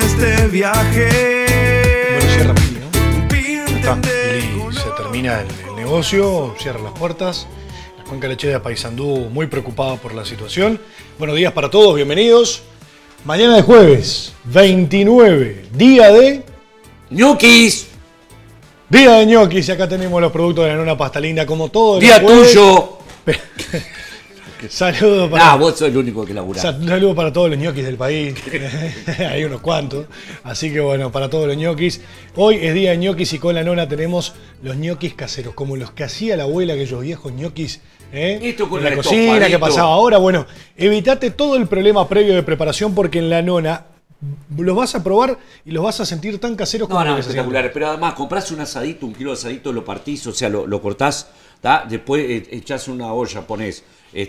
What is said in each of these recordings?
este viaje. Bueno, cierra Pili, ¿no? Está, Pili se termina el negocio, cierra las puertas. La cuenca lechera de Paysandú muy preocupada por la situación. Buenos días para todos, bienvenidos. Mañana de jueves, 29, día de... ¡Ñoquis! Día de ñoquis, y acá tenemos los productos de la Nona Pasta Linda, como todo. ¡Día tuyo! Saludos para... vos sos el único que laburás. Saludos para todos los ñoquis del país. Hay unos cuantos. Así que bueno, para todos los ñoquis. Hoy es día de ñoquis y con la Nona tenemos los ñoquis caseros, como los que hacía la abuela, aquellos viejos ñoquis. Esto con en la el cocina, estofadito. que pasaba ahora. Bueno, evitate todo el problema previo de preparación porque en la Nona los vas a probar y los vas a sentir tan caseros como los que se hacían. Espectacular. Pero además, comprás un asadito, un kilo de asadito, lo partís, o sea, lo cortás, ¿tá? Después echás una olla, ponés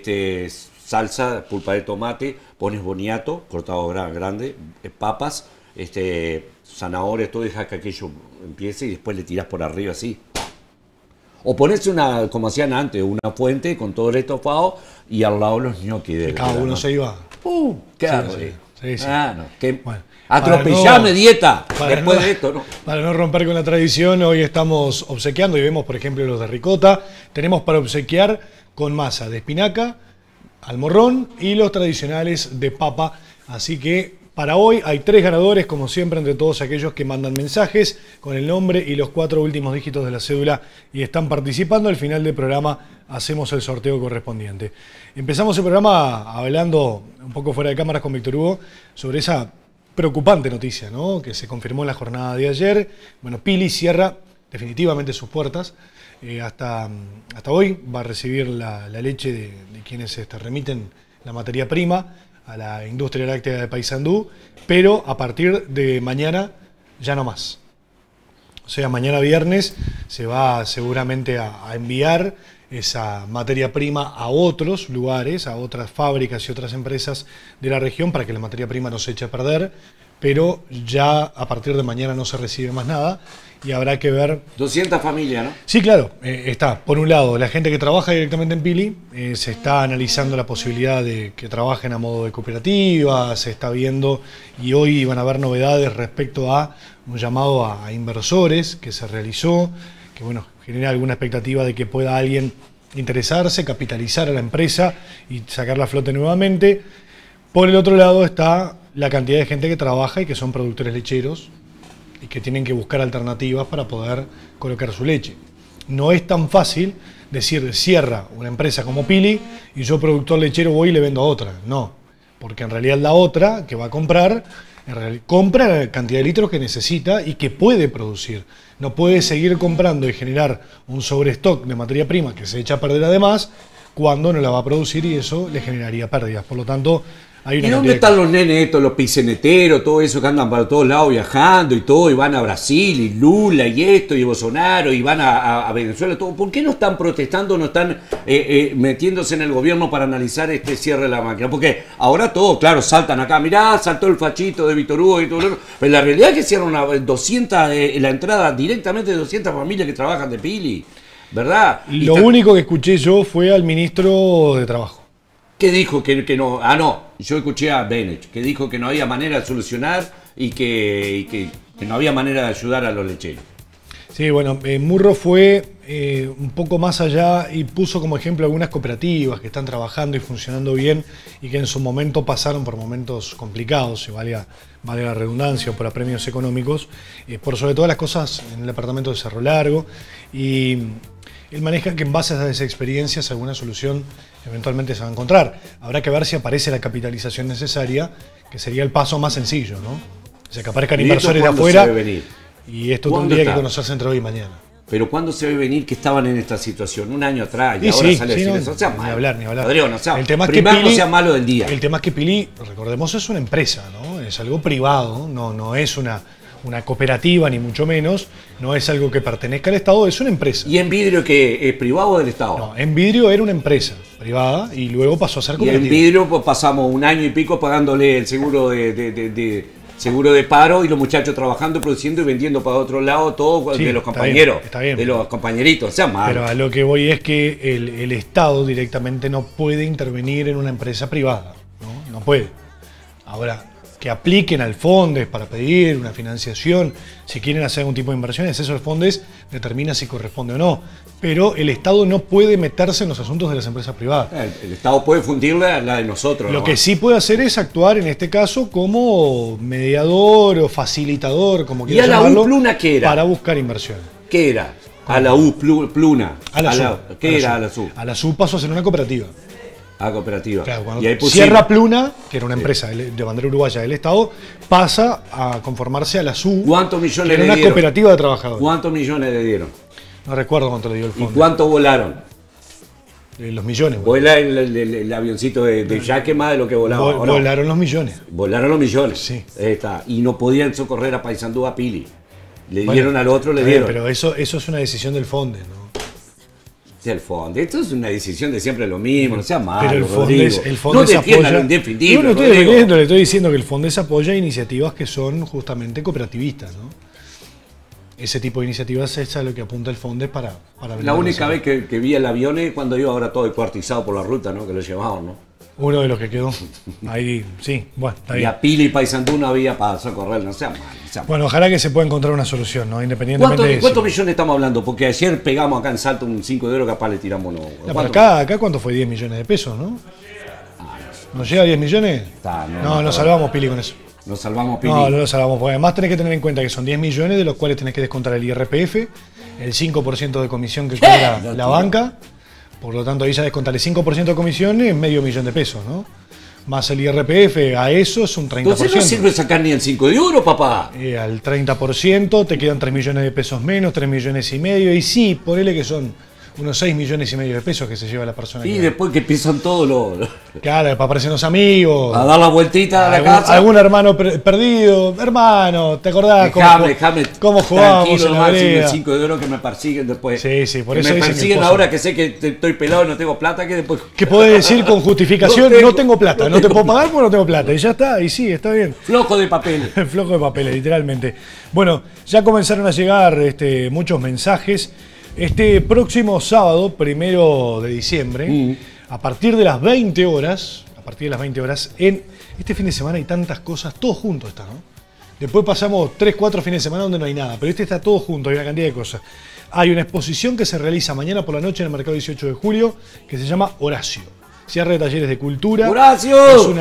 salsa, pulpa de tomate, pones boniato, cortado grande, papas, zanahorias, todo, dejas que aquello empiece y después le tirás por arriba así. O pones una, como hacían antes, una fuente con todo el estofado y al lado los ñoquis de Cada uno se iba. ¡Qué Sí, hambre! sí, sí. Bueno, atropellame, dieta, después de esto, ¿no? Para no romper con la tradición, hoy estamos obsequiando y vemos, por ejemplo, los de ricota. Tenemos para obsequiar con masa de espinaca, almorrón y los tradicionales de papa. Así que para hoy hay 3 ganadores, como siempre, entre todos aquellos que mandan mensajes con el nombre y los 4 últimos dígitos de la cédula y están participando. Al final del programa hacemos el sorteo correspondiente. Empezamos el programa hablando un poco fuera de cámaras con Víctor Hugo sobre esa preocupante noticia, ¿no? Que se confirmó en la jornada de ayer. Bueno, Pili cierra definitivamente sus puertas. Hasta hoy va a recibir la leche de quienes remiten la materia prima a la industria láctea de Paysandú, pero a partir de mañana ya no más. O sea, mañana viernes se va seguramente a enviar esa materia prima a otros lugares, a otras fábricas y otras empresas de la región para que la materia prima no se eche a perder, pero ya a partir de mañana no se recibe más nada y habrá que ver... 200 familias, ¿no? Sí, claro, está. Por un lado, la gente que trabaja directamente en Pili, se está analizando la posibilidad de que trabajen a modo de cooperativa, se está viendo y hoy van a haber novedades respecto a un llamado a inversores que se realizó, que bueno, genera alguna expectativa de que pueda alguien interesarse, capitalizar a la empresa y sacarla a flote nuevamente. Por el otro lado está la cantidad de gente que trabaja y que son productores lecheros y que tienen que buscar alternativas para poder colocar su leche. No es tan fácil decir cierra una empresa como Pili y yo productor lechero voy y le vendo a otra. No, porque en realidad la otra que va a comprar, compra la cantidad de litros que necesita y que puede producir. No puede seguir comprando y generar un sobrestock de materia prima que se echa a perder además cuando no la va a producir y eso le generaría pérdidas. Por lo tanto, hay una ¿Y dónde están los nenes estos, los piceneteros, todo eso que andan para todos lados viajando y todo, y van a Brasil, y Lula, y esto, y Bolsonaro, y van a Venezuela, todo? ¿Por qué no están protestando, no están metiéndose en el gobierno para analizar este cierre de la máquina? Porque ahora todos, claro, saltan acá, mirá, saltó el fachito de Víctor Hugo y todo lo... Pero la realidad es que cierran 200, la entrada directamente de 200 familias que trabajan de Pili, ¿verdad? Lo único que escuché yo fue al ministro de Trabajo. ¿Qué dijo? Que no. Ah, no. Yo escuché a Bennett, que dijo que no había manera de solucionar y que no había manera de ayudar a los lecheros. Sí, bueno, Murro fue un poco más allá y puso como ejemplo algunas cooperativas que están trabajando y funcionando bien y que en su momento pasaron por momentos complicados, si valga la redundancia, o por apremios económicos, por sobre todas las cosas en el departamento de Cerro Largo, y él maneja que en base a esas experiencias alguna solución eventualmente se va a encontrar. Habrá que ver si aparece la capitalización necesaria, que sería el paso más sencillo, ¿no? O sea, que aparezcan inversores de afuera y esto tendría que conocerse entre hoy y mañana. Pero ¿cuándo se ve venir que estaban en esta situación? Un año atrás y ahora sale a decir eso. O sea, ni hablar. Rodrigo, no sea, el tema es que primero Pili, no sea malo del día. El tema es que Pili, recordemos, es una empresa, ¿no? Es algo privado, no es una cooperativa ni mucho menos, no es algo que pertenezca al Estado, es una empresa. ¿Y en vidrio que es privado o del Estado? No, en vidrio era una empresa privada y luego pasó a ser cooperativa. Y en vidrio pues, pasamos un año y pico pagándole el seguro seguro de paro y los muchachos trabajando, produciendo y vendiendo para otro lado todo de los compañeros, está bien. De los compañeritos, o sea, mal. Pero a lo que voy es que el Estado directamente no puede intervenir en una empresa privada, no puede. Ahora, que apliquen al Fondes para pedir una financiación, si quieren hacer algún tipo de inversiones, eso el Fondes determina si corresponde o no. Pero el Estado no puede meterse en los asuntos de las empresas privadas. El Estado puede fundirle a la de nosotros. Lo ¿no? que sí puede hacer es actuar en este caso como mediador o facilitador, como ¿Y quieras a la llamarlo, UPLUNA qué era? para buscar inversiones. ¿Qué era? A la Pluna. A la SUB. ¿Qué era a la SUB? A la SUB pasó a ser una cooperativa. A cooperativa. Claro, cuando Y ahí Sierra Pluna, que era una empresa de bandera uruguaya del Estado, pasa a conformarse a la SUB, ¿Cuántos millones que era le una dieron? cooperativa de trabajadores. ¿Cuántos millones le dieron? No recuerdo cuánto le dio el ¿Y fondo. cuántos volaron? Los millones. Vuela el avioncito de Jaque más de lo que volaba. ¿o no? Volaron los millones. Volaron los millones. Sí. Ahí está. Y no podían socorrer a Paysandú, a Pili. Le Bueno, dieron al otro, le está bien, dieron. pero eso es una decisión del Fondes, ¿no? Sí, el fondo. Esto es una decisión de siempre lo mismo, no sea malo, Pero Rodrigo. el Fondes no defienda apoya. lo indefendible, Yo no estoy Rodrigo. defendiendo, le estoy diciendo que el Fondes apoya iniciativas que son justamente cooperativistas, ¿no? Ese tipo de iniciativas es a lo que apunta el Fondes para La brindar única esa- vez que vi el avión es cuando iba ahora todo cuartizado por la ruta, ¿no? Que lo llevaban, ¿no? Uno de los que quedó. Ahí, sí, bueno, está Y bien. a Pili y Paysandú no había para socorrer, no sea malo. No sea malo. Bueno, ojalá que se pueda encontrar una solución, ¿no? Independientemente de eso. ¿Cuántos millones estamos hablando? Porque ayer pegamos acá en Salto un 5 de oro, capaz le tiramos uno. Ya, pero acá ¿cuánto fue? 10 millones de pesos, ¿no? ¿Nos llega a 10 millones? No, nos salvamos, Pili, con eso. Nos salvamos, Pili. No, no lo salvamos. Porque además tenés que tener en cuenta que son 10 millones, de los cuales tenés que descontar el IRPF, el 5% de comisión que cobra la banca. Por lo tanto, ahí ya descontar el 5% de comisión es medio millón de pesos, ¿no? Más el IRPF, a eso es un 30%. Entonces no sirve sacar ni el 5 de oro, papá. Al 30% te quedan 3 millones de pesos menos, 3 millones y medio. Y sí, ponele que son unos 6 millones y medio de pesos que se lleva la persona. Y que- después que empiezan todos los. Claro, para aparecer los amigos. A dar la vueltita a la casa. Algún hermano perdido. Hermano, ¿te acordás Déjame cómo jugábamos tranquilo en la nomás, sin el vereda? 5 de oro que me persiguen después. Sí, sí, por Que eso me dice mi persiguen esposa. ahora que sé que estoy pelado y no tengo plata, que después. Que podés decir con justificación, No tengo- no tengo plata, no no te tengo puedo pagar porque no tengo plata. Y ya está, y sí, está bien. Flojo de papel. Flojo de papeles, literalmente. Bueno, ya comenzaron a llegar muchos mensajes. Este próximo sábado, 1 de diciembre, a partir de las 20 horas, en este fin de semana hay tantas cosas, todo junto está, ¿no? Después pasamos 3, 4 fines de semana donde no hay nada, pero este está todo junto, hay una cantidad de cosas. Hay una exposición que se realiza mañana por la noche en el mercado 18 de julio, que se llama Horacio. Cierre de talleres de cultura. ¡Horacio! Es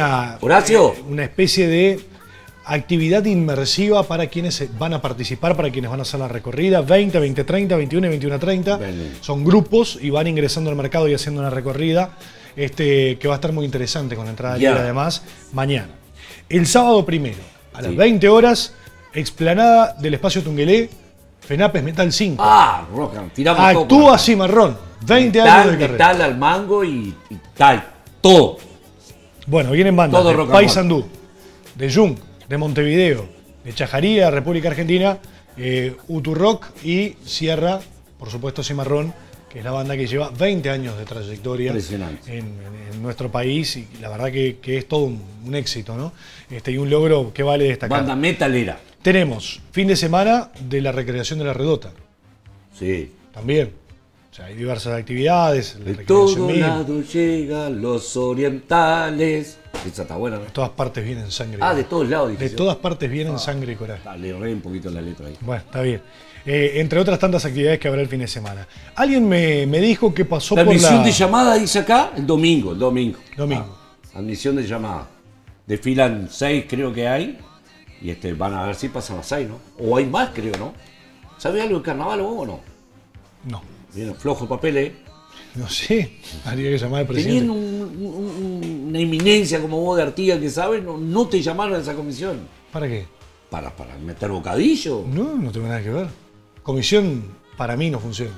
una especie de actividad inmersiva para quienes van a participar, para quienes van a hacer la recorrida, 20, 20, 30, 21 y 21 30. Bien. Son grupos y van ingresando al mercado y haciendo una recorrida que va a estar muy interesante con entrada libre además mañana. El sábado 1, a las 20 horas, explanada del Espacio Tungelé, Fenapes Metal 5. Ah, Roca, tiramos todo. Actúa Cimarrón, 20 años de carrera. Metal al mango y tal. Todo. Bueno, vienen bandas Todo de rock and Paysandú, de Jung, de Montevideo, de Chajaría, República Argentina, Uturrock y Sierra, por supuesto Cimarrón, que es la banda que lleva 20 años de trayectoria Impresionante. en nuestro país y la verdad que es todo un éxito, ¿no? Y un logro que vale destacar. Banda metalera. Tenemos fin de semana de la recreación de la Redota, Sí. también. O sea, hay diversas actividades. la De recreación todo misma. lado llegan los orientales. Esa está buena, ¿no? De todas partes vienen sangre. Ah, de todos lados, dije De yo. todas partes vienen sangre y coraje. Dale, re un poquito la letra ahí. Bueno, está bien. Entre otras tantas actividades que habrá el fin de semana. Alguien me dijo que pasó La por admisión la... de llamada dice acá, el domingo. Domingo. Admisión de llamada. Desfilan 6, creo que hay. Y van a ver si pasan las 6, ¿no? O hay más, creo, ¿no? ¿Sabes algo del carnaval vos o no? No, Bien, flojo el papel, ¿eh? no sé. Habría que llamar al Teniendo presidente. una eminencia como vos de Artigas que sabes, no te llamaron a esa comisión. ¿Para qué? Para meter bocadillo. No tengo nada que ver. Comisión para mí no funciona.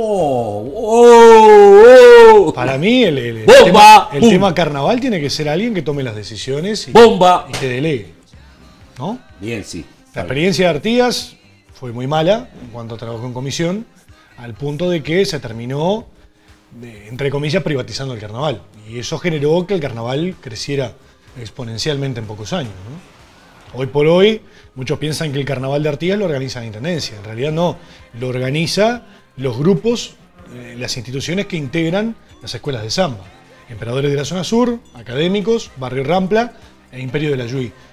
Para mí ¡Bomba! el ¡Pum! tema carnaval tiene que ser alguien que tome las decisiones ¡Bomba! y que delegue. ¿No? Bien, sí. La experiencia de Artigas fue muy mala en cuanto a trabajo en comisión, al punto de que se terminó, entre comillas, privatizando el carnaval. Y eso generó que el carnaval creciera exponencialmente en pocos años, ¿no? Hoy por hoy, muchos piensan que el carnaval de Artigas lo organiza la Intendencia. En realidad no, lo organiza los grupos, las instituciones que integran las escuelas de samba. Emperadores de la Zona Sur, Académicos, Barrio Rampla e Imperio de la Yui.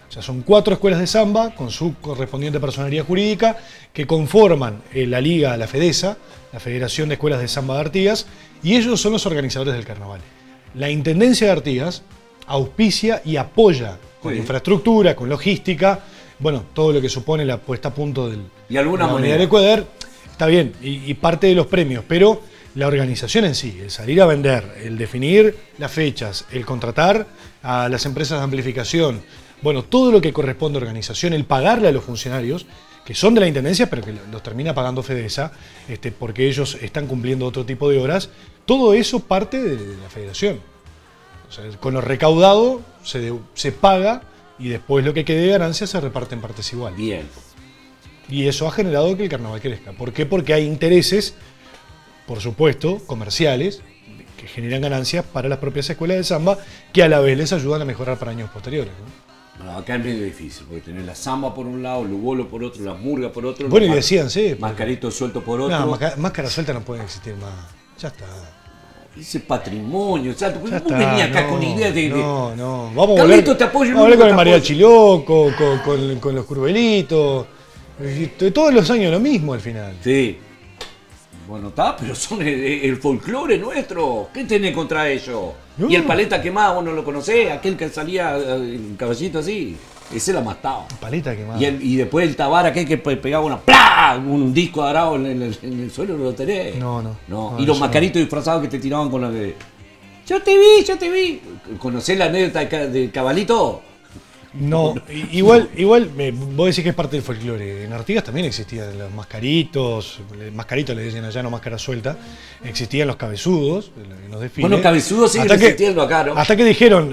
O sea, son 4 escuelas de samba con su correspondiente personería jurídica que conforman la liga, la FEDESA, la Federación de Escuelas de Samba de Artigas, y ellos son los organizadores del carnaval. La Intendencia de Artigas auspicia y apoya con infraestructura, con logística, bueno, todo lo que supone la puesta a punto del y alguna la moneda del Ecuador, está bien, y parte de los premios, pero la organización en sí, el salir a vender, el definir las fechas, el contratar a las empresas de amplificación, bueno, todo lo que corresponde a organización, el pagarle a los funcionarios, que son de la Intendencia, pero que los termina pagando FEDESA, porque ellos están cumpliendo otro tipo de horas, todo eso parte de la federación. O sea, con lo recaudado se paga y después lo que quede de ganancia se reparte en partes iguales. Bien. Y eso ha generado que el carnaval crezca. ¿Por qué? Porque hay intereses, por supuesto, comerciales, que generan ganancias para las propias escuelas de samba, que a la vez les ayudan a mejorar para años posteriores, ¿no? Bueno, acá es medio difícil, porque tener la samba por un lado, el bolo por otro, la murga por otro. Bueno, y decían, sí. Mascarito suelto por otro. No, máscara suelta no puede existir más. Ya está. Ese patrimonio, o sea, tú Ya venías acá no, con ideas de... No. Vamos a Carlito, volver, te apoyo, vamos a hablar con el te mariachi loco, con los curvelitos. Todos los años lo mismo al final. Sí. Bueno, está, pero son el folclore nuestro. ¿Qué tenés contra ellos? No. Y el paleta quemado, vos no lo conocés, aquel que salía en caballito así. Ese la mataba. Paleta quemada. Y después el tabar aquel que pegaba una ¡plá! Un disco arado en el suelo, ¿no lo tenés? No. Y los mascaritos disfrazados que te tiraban con la de... Yo te vi. ¿Conocés la anécdota del cabalito? No, igual vos decís que es parte del folclore. En Artigas también existían los mascaritos le dicen allá, no máscara suelta. Existían los cabezudos en los desfiles. Bueno, cabezudos siguen existiendo acá, ¿no? Hasta que dijeron,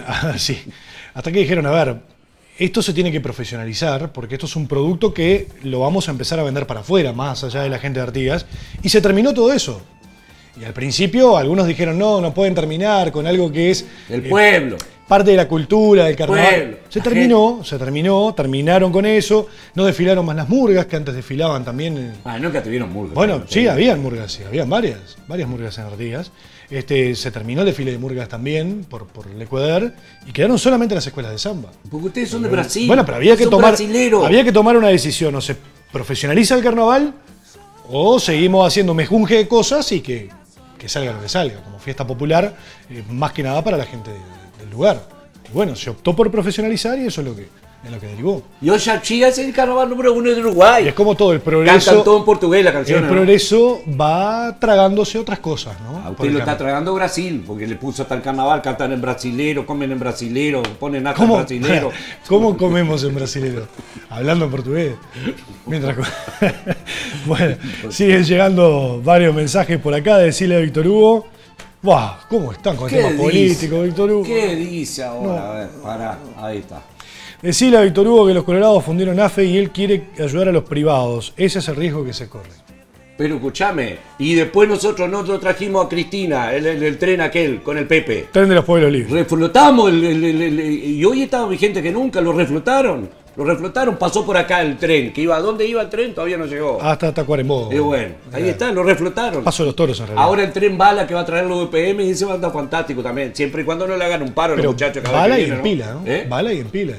a ver, esto se tiene que profesionalizar porque esto es un producto que lo vamos a empezar a vender para afuera, más allá de la gente de Artigas. Y se terminó todo eso. Y al principio algunos dijeron, no pueden terminar con algo que es... El pueblo. Parte de la cultura, del carnaval. Pueblo, se terminaron con eso. No desfilaron más las murgas, que antes desfilaban también. Nunca tuvieron murgas. Bueno, sí, habían murgas, sí, habían varias murgas en Artigas. Se terminó el desfile de murgas también por el Ecuador y quedaron solamente las escuelas de samba. Porque ustedes son de Brasil. Bueno, pero había que tomar una decisión, o se profesionaliza el carnaval o seguimos haciendo mejunje de cosas y que salga lo que salga, como fiesta popular, más que nada para la gente del lugar. Y bueno, se optó por profesionalizar y eso es lo que derivó. Y hoy Chía es el carnaval número 1 de Uruguay. Y es como todo, el progreso... Cantan todo en portugués la canción. El progreso va tragándose otras cosas, ¿no? A usted lo está tragando Brasil, porque le puso hasta el carnaval, cantan en brasilero, comen en brasilero, ponen hasta en brasilero. ¿Cómo comemos en brasilero? Hablando en portugués. Bueno, siguen llegando varios mensajes por acá. Decirle a Víctor Hugo. ¡Buah! ¿Cómo están con el tema político, Víctor Hugo? ¿Qué dice ahora? A ver, pará, ahí está. Decirle a Víctor Hugo que los colorados fundieron AFE y él quiere ayudar a los privados. Ese es el riesgo que se corre. Pero escúchame, y después nosotros trajimos a Cristina, el tren aquel, con el Pepe. Tren de los pueblos libres. Reflotamos, y hoy está vigente que nunca, lo reflotaron, pasó por acá el tren, que iba, ¿a dónde iba el tren? Todavía no llegó. Hasta Tacuarembó. Y bueno, ahí está, lo reflotaron. Paso de los toros en realidad. Ahora el tren bala que va a traer los UPM y ese va a estar fantástico también, siempre y cuando no le hagan un paro a los muchachos. Bala y en pila, ¿no? Bala y en pila.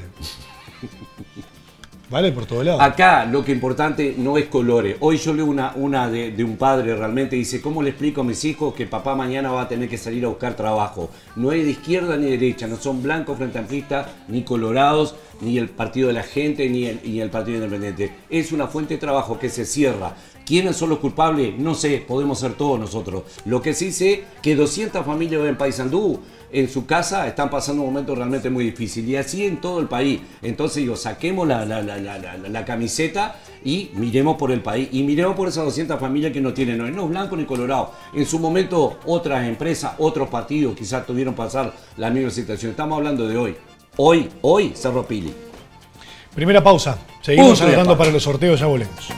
Vale por todos lados. Acá lo que importante no es colores. Hoy yo leo una de un padre realmente, dice, ¿cómo le explico a mis hijos que papá mañana va a tener que salir a buscar trabajo? No hay de izquierda ni derecha, no son blancos frente amplistas, ni colorados, ni el partido de la gente, ni el partido independiente. Es una fuente de trabajo que se cierra. ¿Quiénes son los culpables? No sé, podemos ser todos nosotros. Lo que sí sé que 200 familias en Paysandú, en su casa, están pasando un momento realmente muy difícil. Y así en todo el país. Entonces digo, saquemos la camiseta y miremos por el país. Y miremos por esas 200 familias que no tienen hoy. No blancos ni colorados. En su momento otras empresas, otros partidos quizás tuvieron pasar la misma situación. Estamos hablando de hoy. Hoy Cerro Pili. Primera pausa. Seguimos hablando para los sorteos, ya volvemos.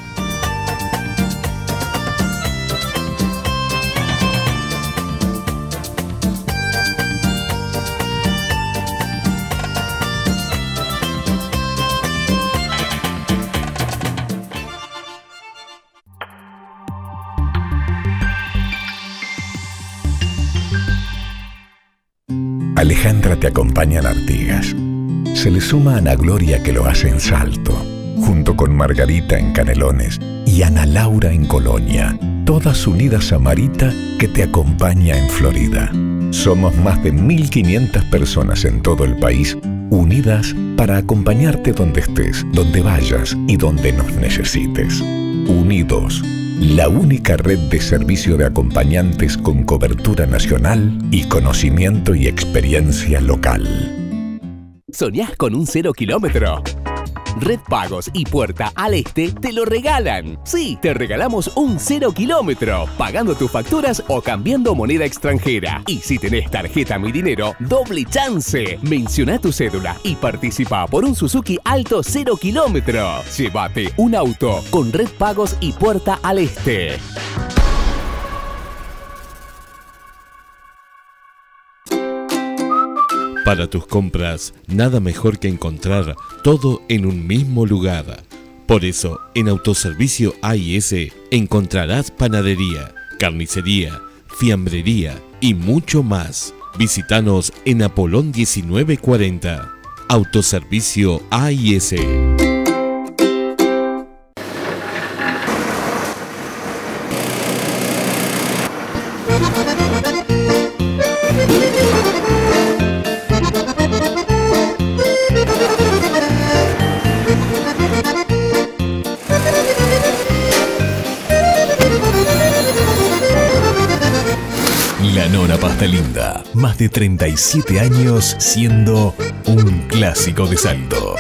Alejandra te acompaña en Artigas. se le suma Ana Gloria, que lo hace en Salto, junto con Margarita en Canelones y Ana Laura en Colonia, todas unidas a Marita, que te acompaña en Florida. Somos más de 1.500 personas en todo el país, unidas para acompañarte donde estés, donde vayas y donde nos necesites. Unidos, la única red de servicio de acompañantes con cobertura nacional y conocimiento y experiencia local. ¿Soñás con un 0 kilómetro? Red Pagos y Puerta al Este te lo regalan. Sí, te regalamos un 0 kilómetro, pagando tus facturas o cambiando moneda extranjera. Y si tenés tarjeta Mi Dinero, doble chance. Menciona tu cédula y participa por un Suzuki Alto 0 kilómetro. Llévate un auto con Red Pagos y Puerta al Este. Para tus compras, nada mejor que encontrar todo en un mismo lugar. Por eso, en Autoservicio AIS encontrarás panadería, carnicería, fiambrería y mucho más. Visítanos en Apolón 1940. Autoservicio AIS. La Nona Pasta Linda, más de 37 años siendo un clásico de Salto.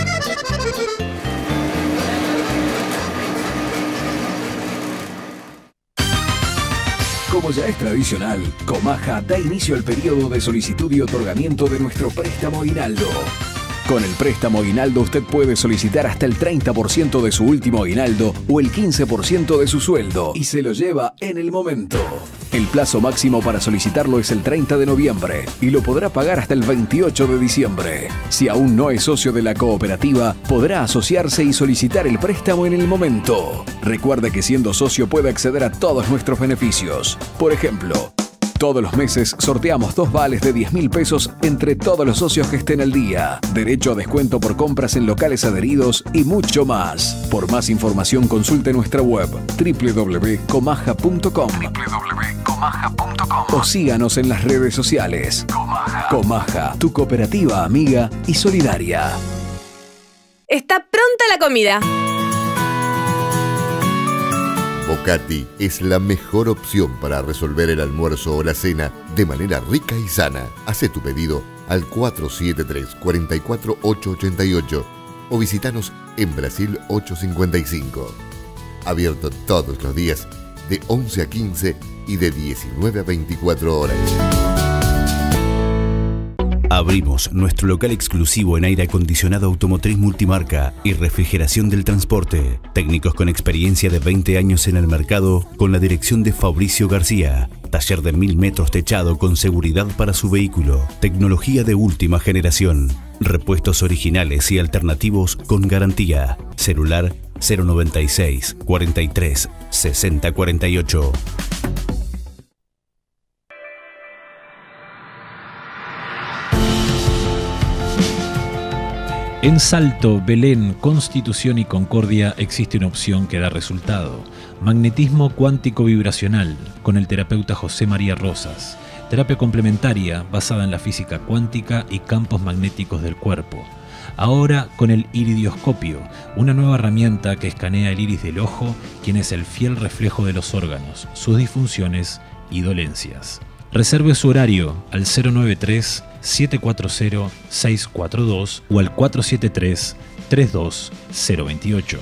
Como ya es tradicional, Comaja da inicio al periodo de solicitud y otorgamiento de nuestro préstamo aguinaldo. Con el préstamo aguinaldo usted puede solicitar hasta el 30% de su último aguinaldo o el 15% de su sueldo y se lo lleva en el momento. El plazo máximo para solicitarlo es el 30 de noviembre y lo podrá pagar hasta el 28 de diciembre. Si aún no es socio de la cooperativa, podrá asociarse y solicitar el préstamo en el momento. Recuerde que siendo socio puede acceder a todos nuestros beneficios. Por ejemplo, todos los meses sorteamos 2 vales de 10.000 pesos entre todos los socios que estén al día. Derecho a descuento por compras en locales adheridos y mucho más. Por más información consulte nuestra web www.comaja.com o síganos en las redes sociales. Comaja, tu cooperativa amiga y solidaria. Está pronta la comida. Bocati es la mejor opción para resolver el almuerzo o la cena de manera rica y sana. Haz tu pedido al 473-44888 o visítanos en Brasil 855. Abierto todos los días de 11 a 15 y de 19 a 24 horas. Abrimos nuestro local exclusivo en aire acondicionado automotriz multimarca y refrigeración del transporte. Técnicos con experiencia de 20 años en el mercado con la dirección de Fabricio García. Taller de 1000 metros techado con seguridad para su vehículo. Tecnología de última generación. Repuestos originales y alternativos con garantía. Celular 096 43 60 48. En Salto, Belén, Constitución y Concordia existe una opción que da resultado. Magnetismo cuántico vibracional, con el terapeuta José María Rosas. Terapia complementaria basada en la física cuántica y campos magnéticos del cuerpo. Ahora con el iridioscopio, una nueva herramienta que escanea el iris del ojo, quien es el fiel reflejo de los órganos, sus disfunciones y dolencias. Reserve su horario al 093-740-642 o al 473-32028.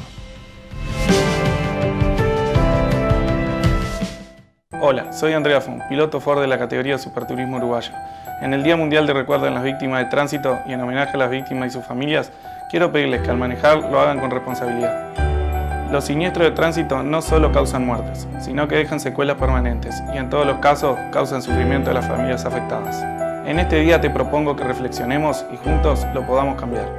Hola, soy Andrea Fon, piloto Ford de la categoría Superturismo Uruguayo. En el Día Mundial de Recuerdo en las Víctimas de Tránsito y en homenaje a las víctimas y sus familias, quiero pedirles que al manejar lo hagan con responsabilidad. Los siniestros de tránsito no solo causan muertes, sino que dejan secuelas permanentes y en todos los casos causan sufrimiento a las familias afectadas. En este día te propongo que reflexionemos y juntos lo podamos cambiar.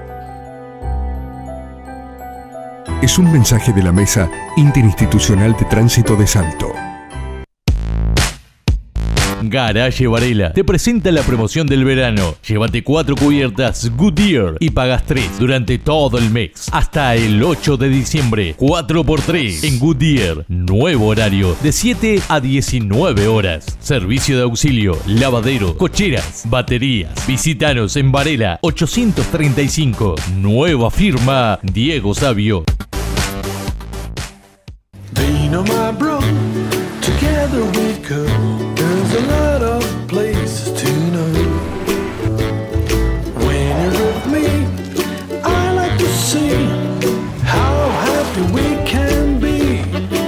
Es un mensaje de la Mesa Interinstitucional de Tránsito de Salto. Garage Varela te presenta la promoción del verano. Llévate 4 cubiertas Goodyear y pagas 3 durante todo el mes. Hasta el 8 de diciembre, 4x3 en Goodyear. Nuevo horario de 7 a 19 horas. Servicio de auxilio, lavadero, cocheras, baterías. Visítanos en Varela 835. Nueva firma Diego Sabio. Dino, my bro, together we go. There's a lot of places to know. When you're with me, I like to see how happy we can be.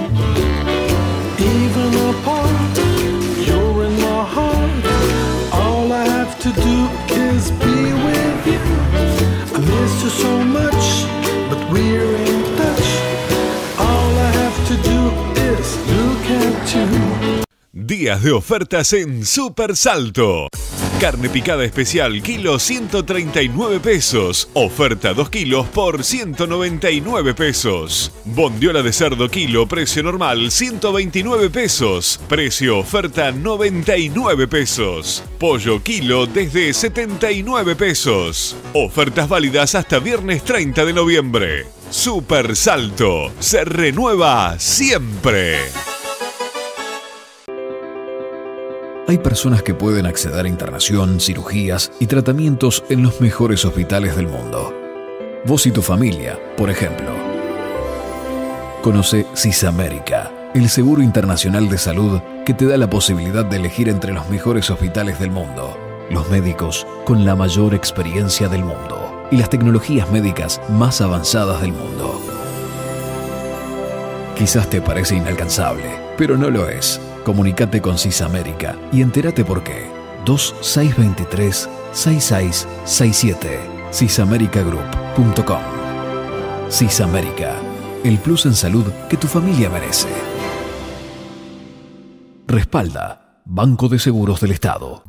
Even apart, you're in my heart. All I have to do is be with you. I miss you so much, but we're in touch. All I have to do is look at you. Días de ofertas en Super Salto. Carne picada especial, kilo 139 pesos. Oferta 2 kilos por 199 pesos. Bondiola de cerdo kilo, precio normal 129 pesos. Precio oferta 99 pesos. Pollo kilo desde 79 pesos. Ofertas válidas hasta viernes 30 de noviembre. Super Salto. Se renueva siempre. Hay personas que pueden acceder a internación, cirugías y tratamientos en los mejores hospitales del mundo. Vos y tu familia, por ejemplo. Conoce Cisamérica, el seguro internacional de salud que te da la posibilidad de elegir entre los mejores hospitales del mundo, los médicos con la mayor experiencia del mundo y las tecnologías médicas más avanzadas del mundo. Quizás te parece inalcanzable, pero no lo es. Comunicate con Cisamérica y entérate por qué. 2623-6667. cisamericagroup.com. Cisamérica, el plus en salud que tu familia merece. Respalda Banco de Seguros del Estado.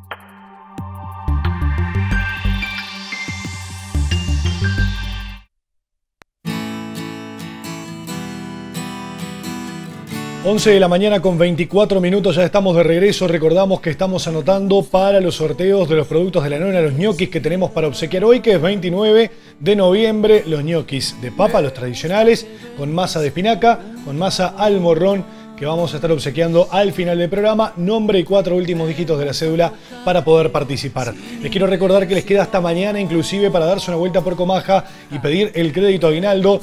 Once de la mañana con 24 minutos, ya estamos de regreso. Recordamos que estamos anotando para los sorteos de los productos de la nona, los ñoquis que tenemos para obsequiar hoy, que es 29 de noviembre. Los ñoquis de papa, los tradicionales, con masa de espinaca, con masa al morrón, que vamos a estar obsequiando al final del programa. Nombre y 4 últimos dígitos de la cédula para poder participar. Les quiero recordar que les queda hasta mañana inclusive para darse una vuelta por Comaja y pedir el crédito aguinaldo.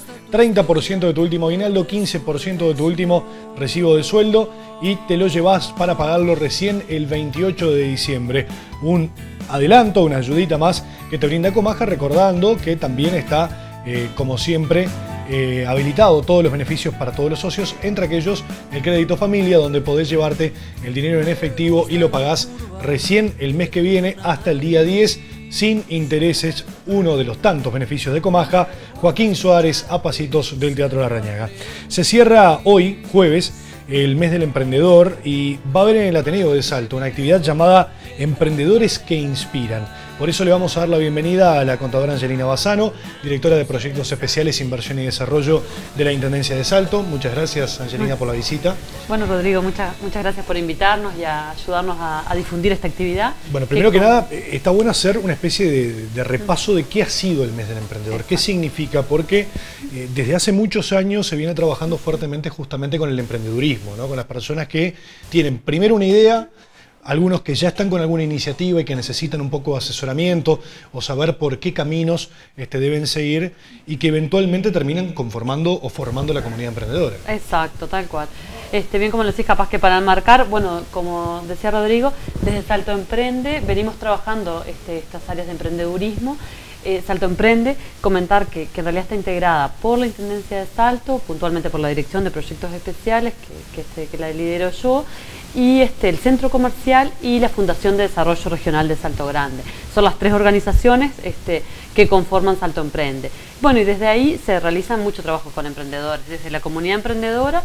30% de tu último aguinaldo, 15% de tu último recibo de sueldo y te lo llevas para pagarlo recién el 28 de diciembre. Un adelanto, una ayudita más que te brinda Comaja, recordando que también está, como siempre, habilitado todos los beneficios para todos los socios, entre aquellos el crédito familia, donde podés llevarte el dinero en efectivo y lo pagás recién el mes que viene hasta el día 10 sin intereses, uno de los tantos beneficios de Comaja. Joaquín Suárez, a pasitos del Teatro Larrañaga. Se cierra hoy, jueves, el mes del emprendedor y va a haber en el Ateneo de Salto una actividad llamada Emprendedores que Inspiran. Por eso le vamos a dar la bienvenida a la contadora Angelina Bassano, directora de Proyectos Especiales, Inversión y Desarrollo de la Intendencia de Salto. Muchas gracias, Angelina, por la visita. Bueno, Rodrigo, muchas gracias por invitarnos y a ayudarnos a difundir esta actividad. Bueno, primero que nada, está bueno hacer una especie de repaso de qué ha sido el mes del emprendedor, qué significa, porque desde hace muchos años se viene trabajando fuertemente justamente con el emprendedurismo, ¿no? Con las personas que tienen primero una idea, algunos que ya están con alguna iniciativa y que necesitan un poco de asesoramiento o saber por qué caminos deben seguir y que eventualmente terminan conformando o formando la comunidad emprendedora. Exacto, tal cual. Bien como lo decís, capaz que para enmarcar, bueno, como decía Rodrigo, desde Salto Emprende venimos trabajando estas áreas de emprendedurismo. Salto Emprende, comentar que en realidad está integrada por la Intendencia de Salto, puntualmente por la Dirección de Proyectos Especiales, que la lidero yo, y el Centro Comercial y la Fundación de Desarrollo Regional de Salto Grande. Son las 3 organizaciones que conforman Salto Emprende. Bueno, y desde ahí se realiza mucho trabajo con emprendedores, desde la comunidad emprendedora,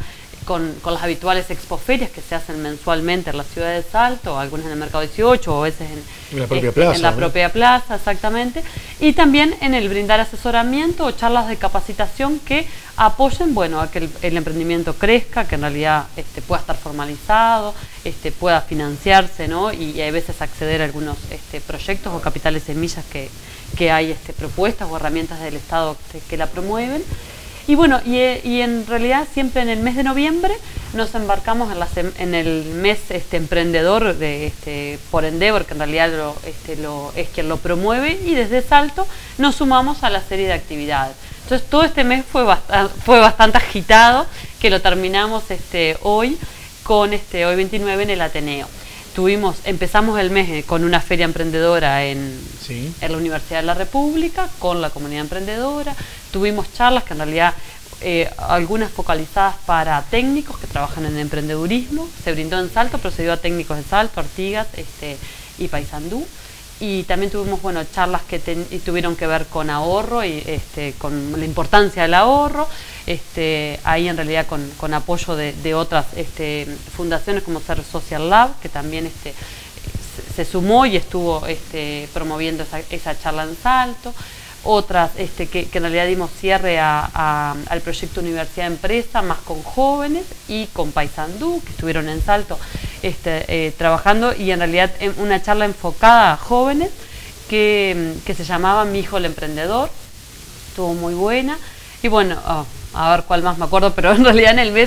con las habituales expoferias que se hacen mensualmente en la ciudad de Salto, algunas en el Mercado 18 o a veces en la propia plaza. En la propia plaza, exactamente. Y también en el brindar asesoramiento o charlas de capacitación que apoyen, bueno, a que el emprendimiento crezca, que en realidad pueda estar formalizado, pueda financiarse, ¿no? Y a veces acceder a algunos proyectos o capitales semillas que hay propuestas o herramientas del Estado que la promueven. Y bueno, y en realidad siempre en el mes de noviembre nos embarcamos en el mes emprendedor por Endeavor, que en realidad es quien lo promueve, y desde Salto nos sumamos a la serie de actividades. Entonces todo este mes fue bastante agitado, que lo terminamos hoy con hoy 29 en el Ateneo. Empezamos el mes con una feria emprendedora en la Universidad de la República, con la comunidad emprendedora. Tuvimos charlas que en realidad, algunas focalizadas para técnicos que trabajan en emprendedurismo. Se brindó en Salto, pero se dio a técnicos de Salto, Artigas y Paysandú. Y también tuvimos charlas que tuvieron que ver con ahorro y con la importancia del ahorro. Ahí en realidad con apoyo de otras fundaciones como Ser Social Lab, que también se sumó y estuvo promoviendo esa charla en Salto. Otras que en realidad dimos cierre al proyecto Universidad Empresa, más con jóvenes, y con Paysandú, que estuvieron en Salto trabajando, y en realidad una charla enfocada a jóvenes que se llamaba Mi hijo el emprendedor. Estuvo muy buena. Y bueno, a ver cuál más me acuerdo, pero en realidad en el mes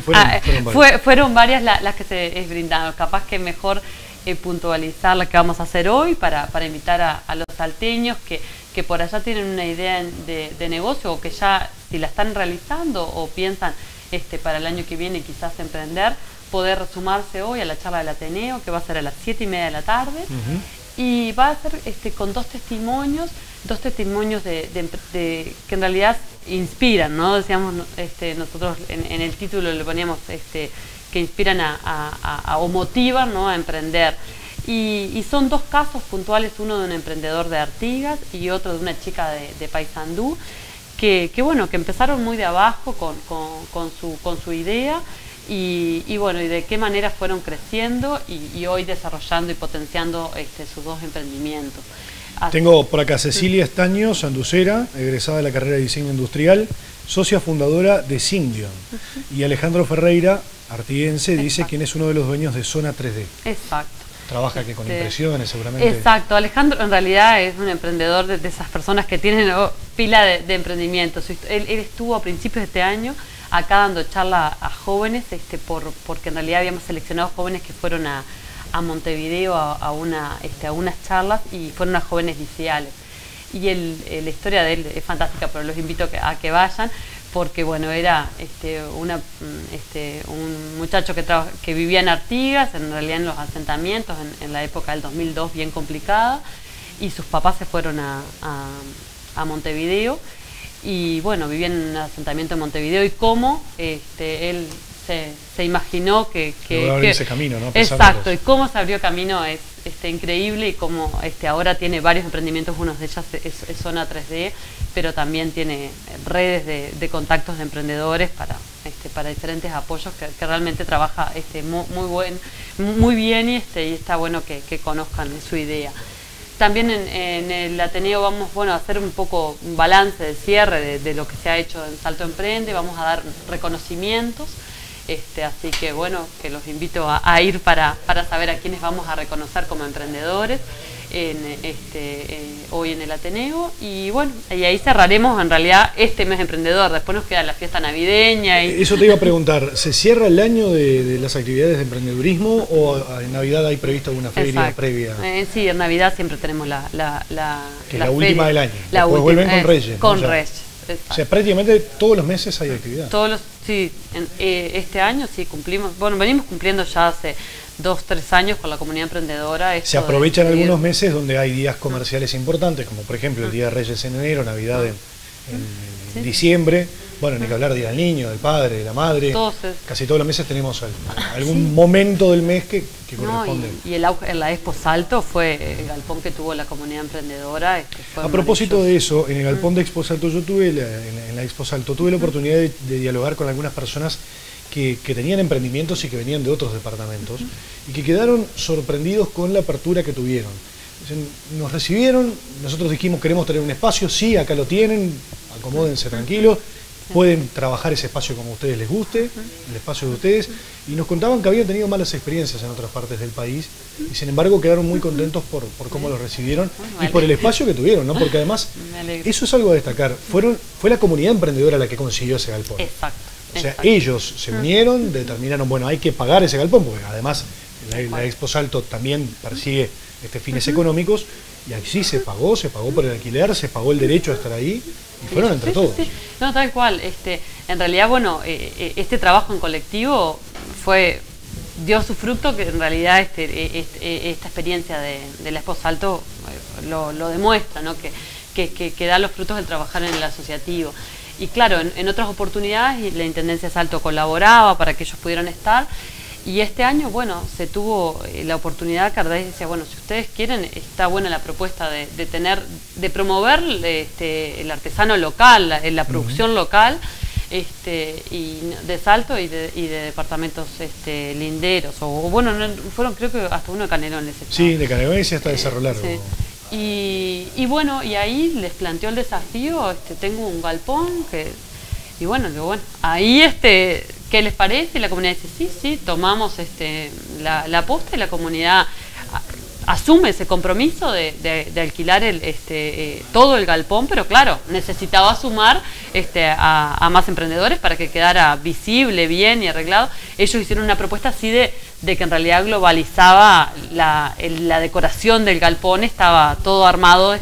fueron varias las que se brindaron. Capaz que mejor puntualizar la que vamos a hacer hoy para invitar a los salteños que por allá tienen una idea de negocio, o que ya si la están realizando o piensan para el año que viene quizás emprender, poder sumarse hoy a la charla del Ateneo, que va a ser a las 7:30 de la tarde. Y va a ser con dos testimonios que en realidad inspiran, ¿no? Decíamos nosotros en el título le poníamos que inspiran o motivan, ¿no?, a emprender. Y son dos casos puntuales, uno de un emprendedor de Artigas y otro de una chica de Paysandú, que empezaron muy de abajo con su idea, y bueno, y de qué manera fueron creciendo y hoy desarrollando y potenciando sus dos emprendimientos. Tengo por acá Cecilia Estaño, sanducera, egresada de la carrera de diseño industrial, socia fundadora de Syndion. Y Alejandro Ferreira, artiguense, dice quien es uno de los dueños de Zona 3D. Exacto. Trabaja con impresiones seguramente. Exacto, Alejandro en realidad es un emprendedor de esas personas que tienen pila de emprendimientos. Él estuvo a principios de este año acá dando charla a jóvenes, porque en realidad habíamos seleccionado jóvenes que fueron a Montevideo a unas charlas, y fueron a jóvenes liceales. Y la historia de él es fantástica, pero los invito a que vayan, porque bueno, era un muchacho que vivía en Artigas, en realidad en los asentamientos, en la época del 2002 bien complicada, y sus papás se fueron a Montevideo, y bueno, vivía en un asentamiento en Montevideo, y cómo él se imaginó que ese camino, ¿no? Exacto, y cómo se abrió camino es increíble, y cómo ahora tiene varios emprendimientos, uno de ellos es Zona 3D, pero también tiene redes de contactos de emprendedores para diferentes apoyos, que realmente trabaja muy bien, y está bueno que conozcan su idea. También en el Ateneo vamos a hacer un poco un balance de cierre de lo que se ha hecho en Salto Emprende. Vamos a dar reconocimientos, así que bueno, que los invito a ir para saber a quiénes vamos a reconocer como emprendedores hoy en el Ateneo. Y bueno, y ahí cerraremos en realidad este mes emprendedor. Después nos queda la fiesta navideña. Eso te iba a preguntar, ¿se cierra el año de las actividades de emprendedurismo, o en Navidad hay previsto alguna feria previa? Sí, en Navidad siempre tenemos la que es la última del año. Después vuelven con Reyes. Con Reyes. O sea, prácticamente todos los meses hay actividad. Este año sí cumplimos, venimos cumpliendo ya hace 2-3 años con la comunidad emprendedora. Se aprovechan algunos meses donde hay días comerciales importantes, como por ejemplo el Día de Reyes en enero, Navidad en diciembre. Bueno, ni que hablar Día del Niño, del Padre, de la Madre. Casi todos los meses tenemos algún momento del mes que corresponde. Y en la Expo Salto fue el galpón que tuvo la comunidad emprendedora. A propósito de eso, en el galpón de Expo Salto, en la Expo Salto tuve la oportunidad de dialogar con algunas personas que tenían emprendimientos y que venían de otros departamentos y que quedaron sorprendidos con la apertura que tuvieron. Nos recibieron, nosotros dijimos queremos tener un espacio, sí, acá lo tienen, acomódense tranquilos, pueden trabajar ese espacio como a ustedes les guste, el espacio de ustedes, y nos contaban que habían tenido malas experiencias en otras partes del país y sin embargo quedaron muy contentos por cómo los recibieron y por el espacio que tuvieron, ¿no? Porque además eso es algo a destacar, fue la comunidad emprendedora la que consiguió ese galpón. Exacto. O sea, ellos se unieron, determinaron, bueno, hay que pagar ese galpón, porque además la Expo Salto también persigue fines económicos, y así se pagó por el alquiler, se pagó el derecho a estar ahí, y fueron entre todos. Sí. No, tal cual. En realidad, bueno, este trabajo en colectivo dio su fruto, que en realidad esta experiencia de la Expo Salto lo demuestra, ¿no? Que da los frutos del trabajar en el asociativo. Y claro, en otras oportunidades la Intendencia de Salto colaboraba para que ellos pudieran estar. Y este año, bueno, se tuvo la oportunidad, Cardais decía, bueno, si ustedes quieren, está buena la propuesta de promover el artesano local, la producción local, y de Salto y de departamentos linderos, o bueno, fueron creo que hasta uno de Canelones. Sí, de Canelones y hasta de Cerro Largo. Sí. Y bueno, y ahí les planteó el desafío, tengo un galpón y bueno, ahí ¿qué les parece? Y la comunidad dice, sí, tomamos la aposta, y la comunidad asume ese compromiso de alquilar todo el galpón, pero claro, necesitaba sumar a más emprendedores para que quedara visible, bien y arreglado. Ellos hicieron una propuesta así de que en realidad globalizaba la decoración del galpón, estaba todo armado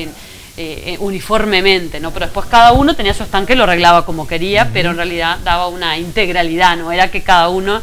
uniformemente, ¿no? Pero después cada uno tenía su estanque, lo arreglaba como quería, pero en realidad daba una integralidad, no era que cada uno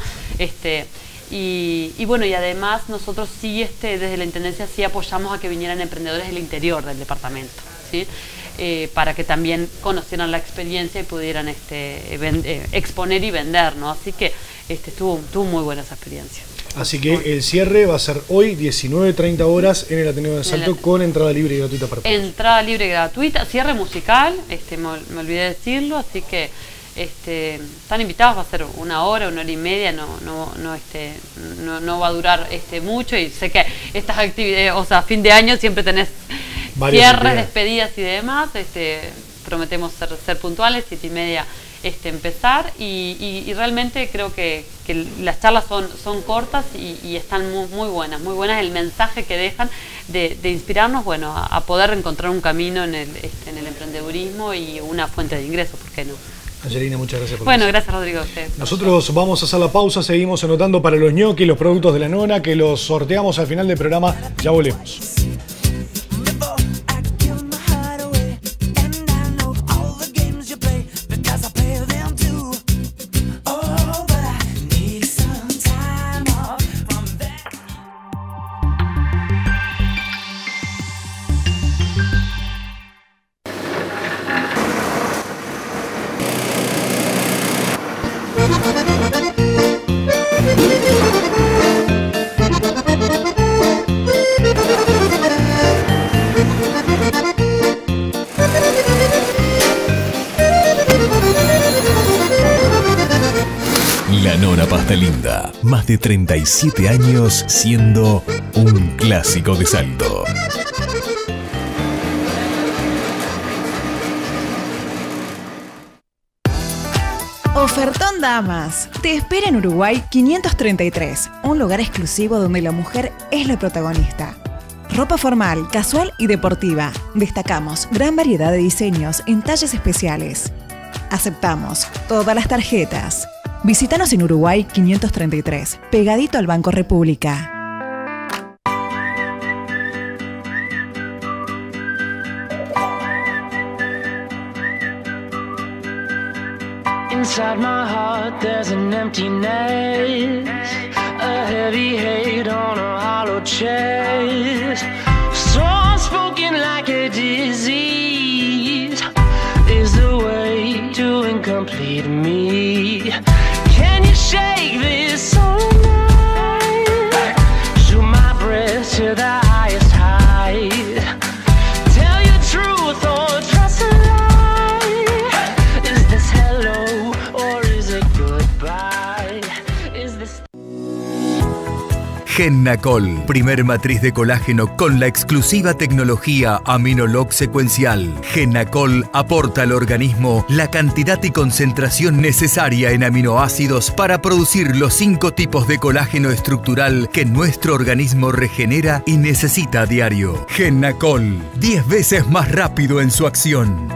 y bueno, y además nosotros sí desde la Intendencia sí apoyamos a que vinieran emprendedores del interior del departamento, ¿sí? Para que también conocieran la experiencia y pudieran exponer y vender, ¿no? Así que estuvo muy buena esa experiencia. Así que el cierre va a ser hoy, 19:30 horas, en el Ateneo de Salto, con entrada libre y gratuita para todos. Entrada libre y gratuita, cierre musical, me olvidé de decirlo, así que están invitados, va a ser 1 hora, 1 hora y media, no va a durar mucho, y sé que estas actividades, o sea, fin de año siempre tenés cierres, despedidas y demás, prometemos ser puntuales, 7:30 empezar, y realmente creo que las charlas son cortas y están muy buenas el mensaje que dejan de inspirarnos, bueno, a poder encontrar un camino en el emprendedurismo y una fuente de ingresos, ¿por qué no? Angelina, muchas gracias por eso. Gracias, Rodrigo, a usted. Nosotros vamos a hacer la pausa, seguimos anotando para los ñoquis, los productos de la nona, que los sorteamos al final del programa. Ya volvemos. La Nona Pasta Linda, más de 37 años siendo un clásico de Salto. Ofertón Damas. Te espera en Uruguay 533, un lugar exclusivo donde la mujer es la protagonista. Ropa formal, casual y deportiva. Destacamos gran variedad de diseños en talles especiales. Aceptamos todas las tarjetas. Visítanos en Uruguay 533, pegadito al Banco República. Inside my heart there's an emptiness, a heavy hate on a hollow chest. So unspoken like a disease is the way to incomplete me. Can you shake this soul night? Shoot my breath to the highest height. Tell your truth or trust a lie. Is this hello or is it goodbye? Gennacol, primer matriz de colágeno con la exclusiva tecnología Aminolog secuencial. Gennacol aporta al organismo la cantidad y concentración necesaria en aminoácidos para producir los 5 tipos de colágeno estructural que nuestro organismo regenera y necesita a diario. Gennacol, 10 veces más rápido en su acción.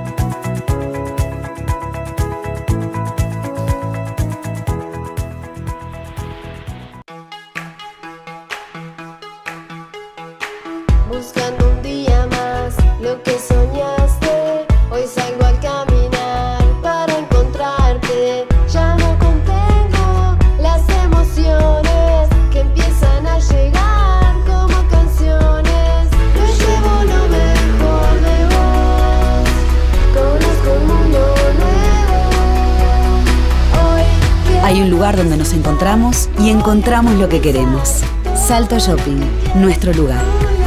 Buscando un día más lo que soñaste, hoy salgo a caminar para encontrarte. Ya no contengo las emociones que empiezan a llegar como canciones. Me llevo lo mejor de vos, conozco un mundo nuevo. Hoy Hay un lugar donde nos encontramos y encontramos lo que queremos. Salto Shopping, nuestro lugar.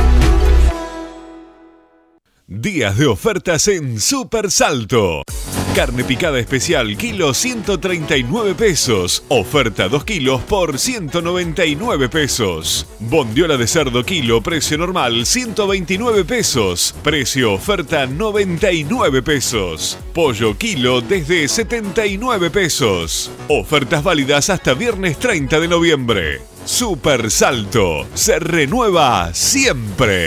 Días de ofertas en Super Salto. Carne picada especial, kilo 139 pesos. Oferta 2 kilos por 199 pesos. Bondiola de cerdo kilo, precio normal 129 pesos. Precio oferta 99 pesos. Pollo kilo desde 79 pesos. Ofertas válidas hasta viernes 30 de noviembre. Super Salto. Se renueva siempre.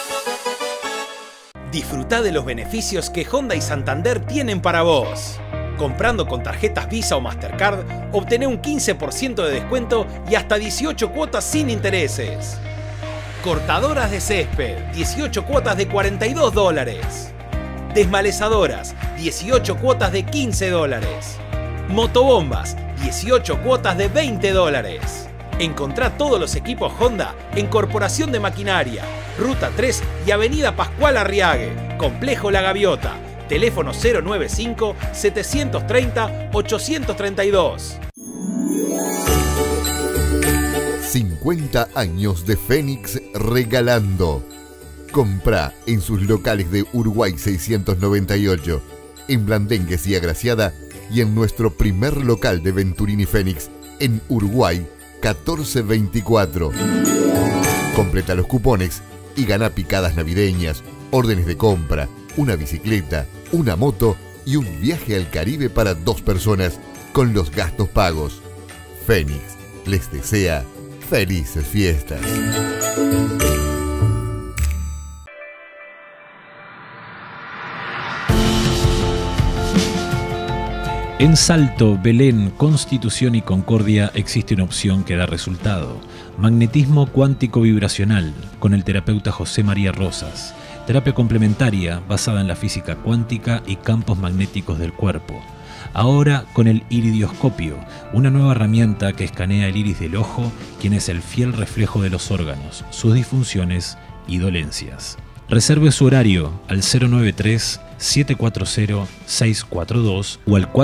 Disfruta de los beneficios que Honda y Santander tienen para vos. Comprando con tarjetas Visa o Mastercard, obtené un 15% de descuento y hasta 18 cuotas sin intereses. Cortadoras de césped, 18 cuotas de $42. Desmalezadoras, 18 cuotas de $15. Motobombas, 18 cuotas de $20. Encontrá todos los equipos Honda en Corporación de Maquinaria, Ruta 3 y Avenida Pascual Arriague, Complejo La Gaviota, teléfono 095-730-832. 50 años de Fénix regalando. Comprá en sus locales de Uruguay 698, en Blandengues y Agraciada, y en nuestro primer local de Venturini Fénix en Uruguay 1424. Completa los cupones y gana picadas navideñas, órdenes de compra, una bicicleta, una moto y un viaje al Caribe para 2 personas con los gastos pagos. Fénix les desea felices fiestas. En Salto, Belén, Constitución y Concordia existe una opción que da resultado. Magnetismo cuántico vibracional con el terapeuta José María Rosas. Terapia complementaria basada en la física cuántica y campos magnéticos del cuerpo. Ahora con el iridioscopio, una nueva herramienta que escanea el iris del ojo, quien es el fiel reflejo de los órganos, sus disfunciones y dolencias. Reserve su horario al 093-740-642 o al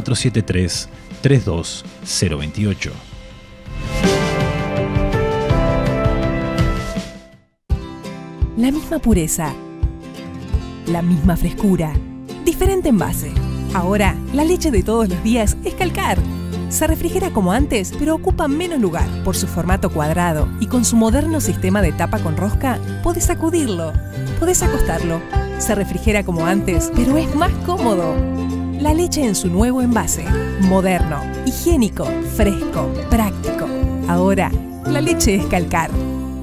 473-32028. La misma pureza, la misma frescura, diferente envase. Ahora, la leche de todos los días es Calcar. Se refrigera como antes, pero ocupa menos lugar. Por su formato cuadrado y con su moderno sistema de tapa con rosca, podés sacudirlo, podés acostarlo. Se refrigera como antes, pero es más cómodo. La leche en su nuevo envase. Moderno, higiénico, fresco, práctico. Ahora, la leche es Calcar.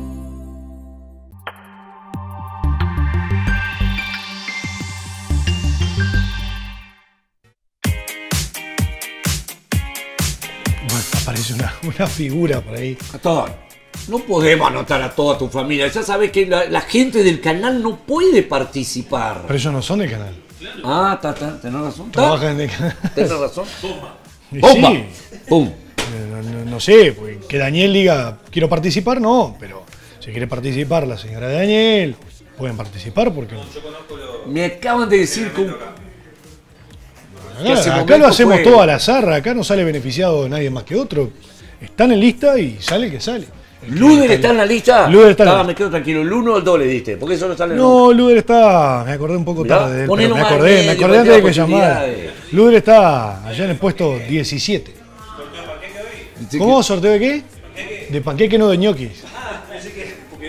Aparece una figura por ahí. Gastón, no podemos anotar a toda tu familia. Ya sabes que la gente del canal no puede participar. Pero ellos no son del canal. Ah, tenés razón. Trabajan en el canal. Tenés razón. ¡Bomba! Sí. ¡Pum! No sé, pues, que Daniel diga, quiero participar, no, pero si quiere participar la señora de Daniel, pueden participar porque no. Me acaban de decir que acá lo hacemos todo al azar, acá no sale beneficiado nadie más que otro. Están en lista y sale el que sale. ¿Luder está en la lista? Luder está en la lista. Me quedo tranquilo. ¿El 1 o el 2 le diste? Porque eso no sale. No, Luder está. Me acordé un poco tarde de él, pero me acordé antes de que llamara. Luder está allá en el puesto 17. ¿Cómo? ¿Sorteo de qué? De panqueque, no de ñoquis.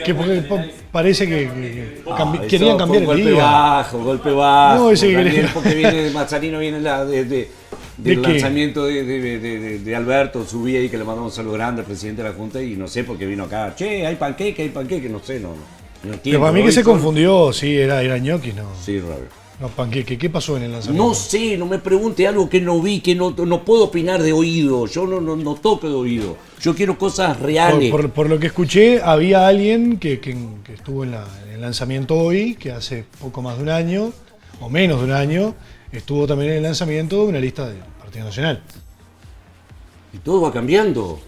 Que porque parece que querían eso cambiar fue el golpe día. golpe bajo. No, ese que Daniel, quería- porque viene de Mazzarino, viene del ¿De qué? lanzamiento de Alberto, subí ahí que le mandamos un saludo grande al presidente de la Junta y no sé por qué vino acá. Che, hay panqueque, no sé, no Pero entiendo. para mí que se Robinson. confundió, sí, era ñoqui, no. Sí, Robert. No, panqueque. ¿Qué pasó en el lanzamiento? No sé, no me pregunte algo que no vi, que no puedo opinar de oído. Yo no toco de oído. Yo quiero cosas reales. Por lo que escuché, había alguien que estuvo en el lanzamiento hoy, que hace poco más de un año, o menos de un año, estuvo también en el lanzamiento de una lista del Partido Nacional. Y todo va cambiando,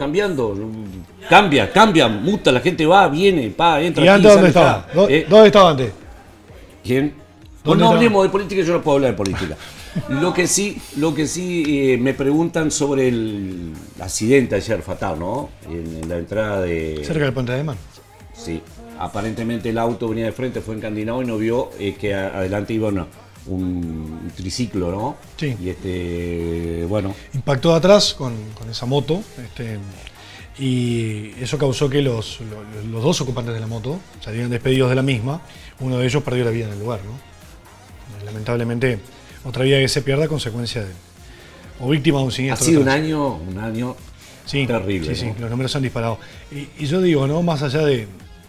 Cambia, muta, la gente va, viene, entra. ¿Y aquí, antes dónde sale estaba? acá. ¿Dónde estaba antes? ¿Quién? ¿Dónde No estaba? hablemos de política, yo no puedo hablar de política. Lo que sí me preguntan sobre el accidente ayer fatal, ¿no? En la entrada de... Cerca del Puente de Man. Sí, aparentemente el auto venía de frente, fue encandinado y no vio que adelante iba un triciclo, ¿no? Sí. Y bueno... Impactó de atrás con esa moto, y eso causó que los dos ocupantes de la moto salieran despedidos de la misma. Uno de ellos perdió la vida en el lugar, ¿no? Lamentablemente, otra vida que se pierda a consecuencia o víctima de un siniestro. Ha sido de un año sí, terrible. Sí, ¿no? sí, los números se han disparado. Y yo digo, ¿no? Más allá de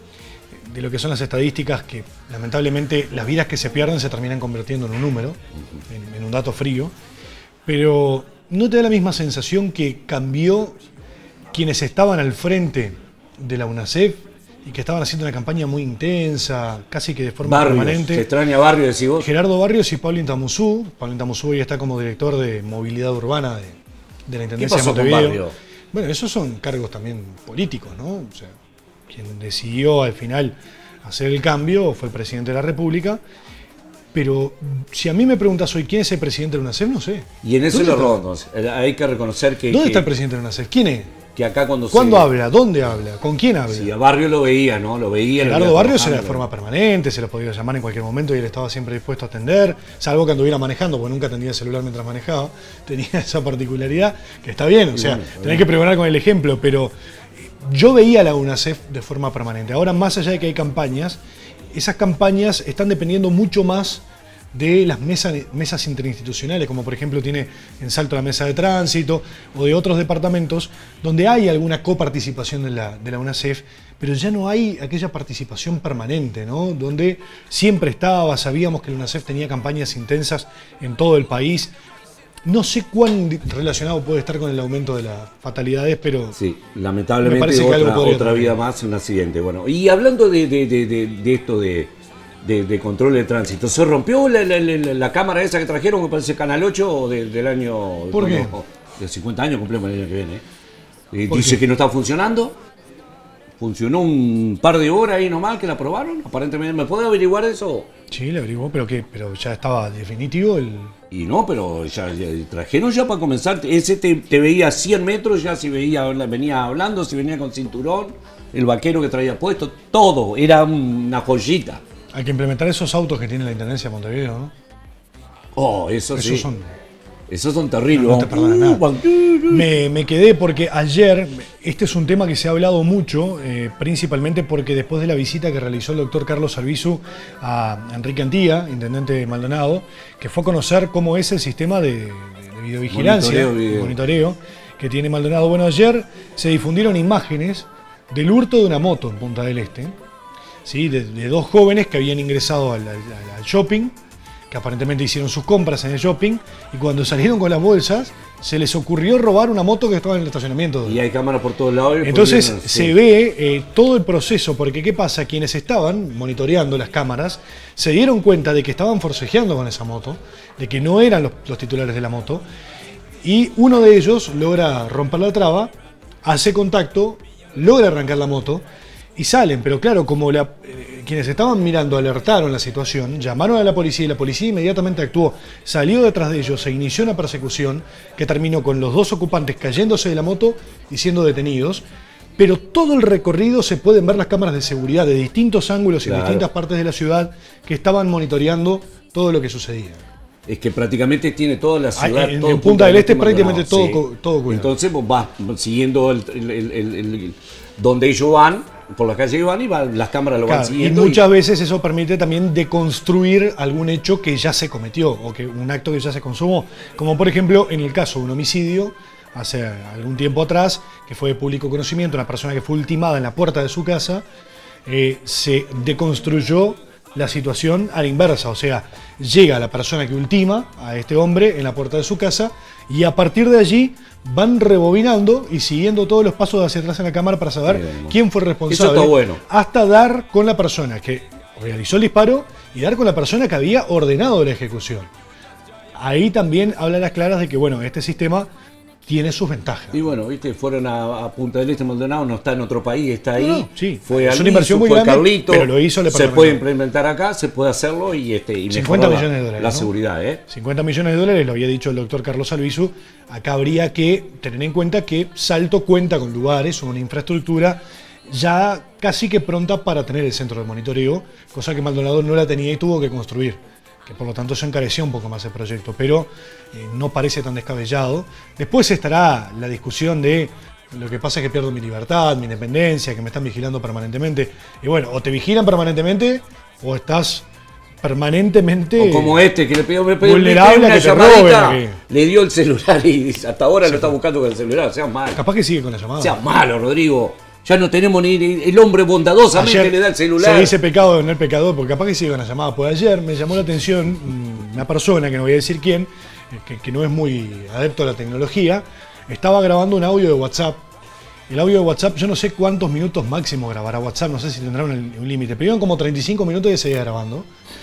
lo que son las estadísticas, que lamentablemente las vidas que se pierden se terminan convirtiendo en un número, en un dato frío, pero ¿no te da la misma sensación que cambió quienes estaban al frente de la UNACEF y que estaban haciendo una campaña muy intensa, casi que de forma Barrios, permanente? ¿se extraña Barrios, decís vos? Gerardo Barrios y Pablo Intamuzú. Pablo Intamuzú hoy está como director de movilidad urbana de la Intendencia ¿Qué pasó de con Montevideo. Barrios? Bueno, esos son cargos también políticos, ¿no? O sea, quien decidió al final hacer el cambio fue el presidente de la República. Pero si a mí me preguntas hoy quién es el presidente de la UNACEF, no sé. Y en eso ¿Dónde lo está? rondo. Hay que reconocer que... ¿Dónde está el presidente de la UNACEF? ¿Quién es? Que acá cuando ¿Cuándo habla? ¿Dónde habla? ¿Con quién habla? Sí, a Barrio lo veía, ¿no? Lo veía. Gerardo lo veía Barrios era de trabajando. forma permanente, se lo podía llamar en cualquier momento y él estaba siempre dispuesto a atender, salvo que anduviera manejando, porque nunca atendía el celular mientras manejaba. Tenía esa particularidad, que está bien, o sea, tenés que pregonar con el ejemplo, pero yo veía a la UNACEF de forma permanente. Ahora, más allá de que hay campañas, esas campañas están dependiendo mucho más de las mesas interinstitucionales, como por ejemplo tiene en Salto la mesa de tránsito, o de otros departamentos, donde hay alguna coparticipación de la UNACEF, pero ya no hay aquella participación permanente, ¿no? Donde siempre estaba, sabíamos que la UNACEF tenía campañas intensas en todo el país. No sé cuán relacionado puede estar con el aumento de las fatalidades, pero sí, me lamentablemente parece que algo podría otra tener. vida más, un accidente. Bueno, y hablando de esto de control de tránsito, ¿se rompió la cámara esa que trajeron, me parece Canal 8 del año... ¿Por qué? De 50 años cumplimos el año que viene. ¿Por Dice qué? que no está funcionando. Funcionó un par de horas ahí nomás que la probaron. Aparentemente, ¿me puede averiguar eso? Sí, le averiguó, pero ya estaba definitivo el... Y no, pero ya trajeron ya para comenzar. Ese te veía a 100 metros, ya si venía hablando, si venía con cinturón, el vaquero que traía puesto, todo. Era una joyita. Hay que implementar esos autos que tiene la Intendencia de Montevideo, ¿no? Oh, eso sí. Esos son terribles. No te perdonan nada. Me quedé porque ayer, este es un tema que se ha hablado mucho, principalmente porque después de la visita que realizó el doctor Carlos Albizu a Enrique Antía, intendente de Maldonado, que fue a conocer cómo es el sistema de videovigilancia, monitoreo que tiene Maldonado. Bueno, ayer se difundieron imágenes del hurto de una moto en Punta del Este, ¿sí? de dos jóvenes que habían ingresado al shopping, que aparentemente hicieron sus compras en el shopping, y cuando salieron con las bolsas, se les ocurrió robar una moto que estaba en el estacionamiento. Y hay cámaras por todos lados. Entonces se ve todo el proceso, porque ¿qué pasa? Quienes estaban monitoreando las cámaras se dieron cuenta de que estaban forcejeando con esa moto, de que no eran los titulares de la moto, y uno de ellos logra romper la traba, hace contacto, logra arrancar la moto, y salen, pero claro, como quienes estaban mirando alertaron la situación, llamaron a la policía y la policía inmediatamente actuó, salió detrás de ellos, se inició una persecución que terminó con los dos ocupantes cayéndose de la moto y siendo detenidos, pero todo el recorrido se pueden ver las cámaras de seguridad de distintos ángulos y en distintas partes de la ciudad que estaban monitoreando todo lo que sucedía. Es que prácticamente tiene toda la ciudad. En Punta del Este prácticamente todo cuidado. Entonces vos vas siguiendo donde ellos van, por la calle van y las cámaras lo Claro, van y siguiendo. muchas veces eso permite también deconstruir algún hecho que ya se cometió o que un acto que ya se consumó. Como por ejemplo en el caso de un homicidio hace algún tiempo atrás, que fue de público conocimiento, una persona que fue ultimada en la puerta de su casa, se deconstruyó la situación a la inversa, o sea, llega la persona que ultima a este hombre en la puerta de su casa y a partir de allí van rebobinando y siguiendo todos los pasos hacia atrás en la cámara para saber quién fue el responsable. Eso está bueno. Hasta dar con la persona que realizó el disparo y dar con la persona que había ordenado la ejecución. Ahí también habla a las claras de que, bueno, este sistema tiene sus ventajas. Y bueno, viste, fueron a Punta del Este, Maldonado, no está en otro país, está ahí. No, sí. Fue Es una inversión muy fue grande, Carlito, pero lo hizo el se departamento. puede implementar acá, se puede hacerlo y 50 millones de dólares. la ¿no? seguridad, 50 millones de dólares, lo había dicho el doctor Carlos Albizu. Acá habría que tener en cuenta que Salto cuenta con lugares, una infraestructura ya casi que pronta para tener el centro de monitoreo, cosa que Maldonado no la tenía y tuvo que construir, que por lo tanto se encareció un poco más el proyecto, pero no parece tan descabellado. Después estará la discusión de lo que pasa es que pierdo mi libertad, mi independencia, que me están vigilando permanentemente. Y bueno, o te vigilan permanentemente o estás permanentemente O como este, que le pidió vulnerable a una que te llamadita, roben. le dio el celular y hasta ahora lo está buscando con el celular. Seas malo. Capaz que sigue con la llamada. Seas malo, Rodrigo. Ya no tenemos ni el hombre bondadosamente Ayer le da el celular. se dice pecado no el pecador, porque capaz que sigue con la llamada. Pues ayer me llamó la atención una persona, que no voy a decir quién, que no es muy adepto a la tecnología, estaba grabando un audio de WhatsApp. El audio de WhatsApp, yo no sé cuántos minutos máximo grabará WhatsApp, no sé si tendrá un límite, pero iban como 35 minutos y seguía grabando.